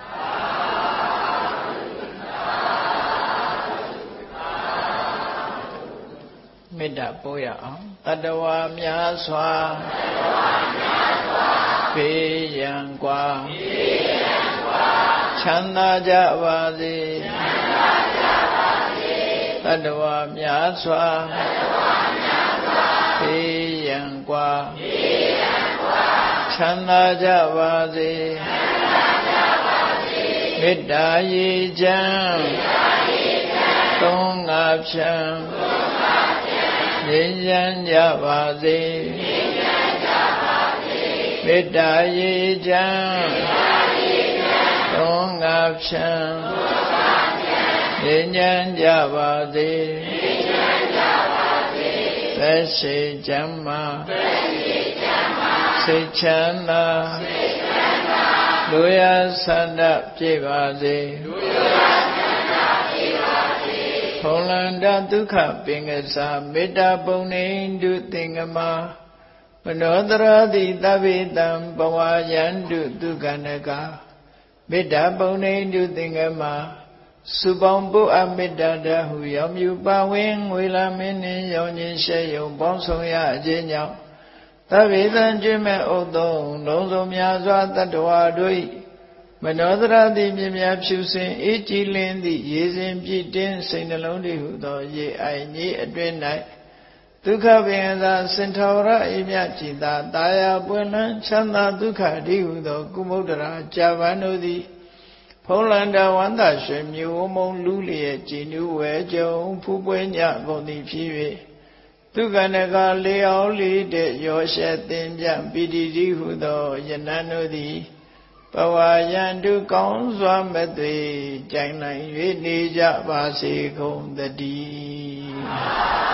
မေတ္တာပို့ရအောင်တတဝါများစွာဘေးရန်กว่าချမ်းသာကြပါစေတတဝါများစွာဘေးရန်กว่าချမ်းသာကြပါစေမေတ္တာရေချမ်းသုံးငါဖြံငြိမ်းချမ်းကြပါစေမေတ္တာရေချမ်းသုံးငါဖြံငြိမ်းချမ်းကြပါစေသက်ရှိချမ်းသာစိတ်ချမ်းသာလူရဆန္ဒပြည့်ပါစေဖုံလန္တဒုက္ခပင်ကစားမေတ္တာပုံနေတုသင်္ကမမနောတရာတိသဗ္ဗေတံဘဝယန္တုဒုက္ခနကမေတ္တာပုံနေတုသင်္ကမစုပေါင်းပုအမေတ္တာတဟုရောင်မြူပါဝင်ငွေလာမင်းနှင့်ရောင်ခြင်းရှဲယုံပေါင်းဆောင်ရအခြင်းကြောင့်သဗ္ဗေတံကျွမ်းမဲ့ဥသုံးလုံးစုံများစွာတတ္တဝါတို့မနောတရာတိမြင်များဖြူစင်အေးကြည်လင်းသည့်ရေစဉ်ပြည့်တင်းစိတ်နှလုံးတည်းဟုသောရေအိုင်ကြီးအတွင်၌ဒုက္ခပင်သာစင်ထောရအိမြကြည်သာတာယာပွင့်လန်းချမ်းသာဒုက္ခတည်းဟုသောကုမုဒ္ဒရာကြာပန်တို့သည်ဖုံးလန္တဝန္တရွှေမျိုးမုံလူလျက်ကြည်နူးဝဲကြုံဖူးပွဲညကုန်သည်ဖြစ်၍ဒုက္ခနကလေအောင်လေးတဲ့ရောရှက်သင်ပြပိတိတိဟုသောယနန်တို့သည်ဘဝယန္တုကောင်းစွာမသွေကြိုင်နိုင်၍နေကြပါစေကုန်သတည်း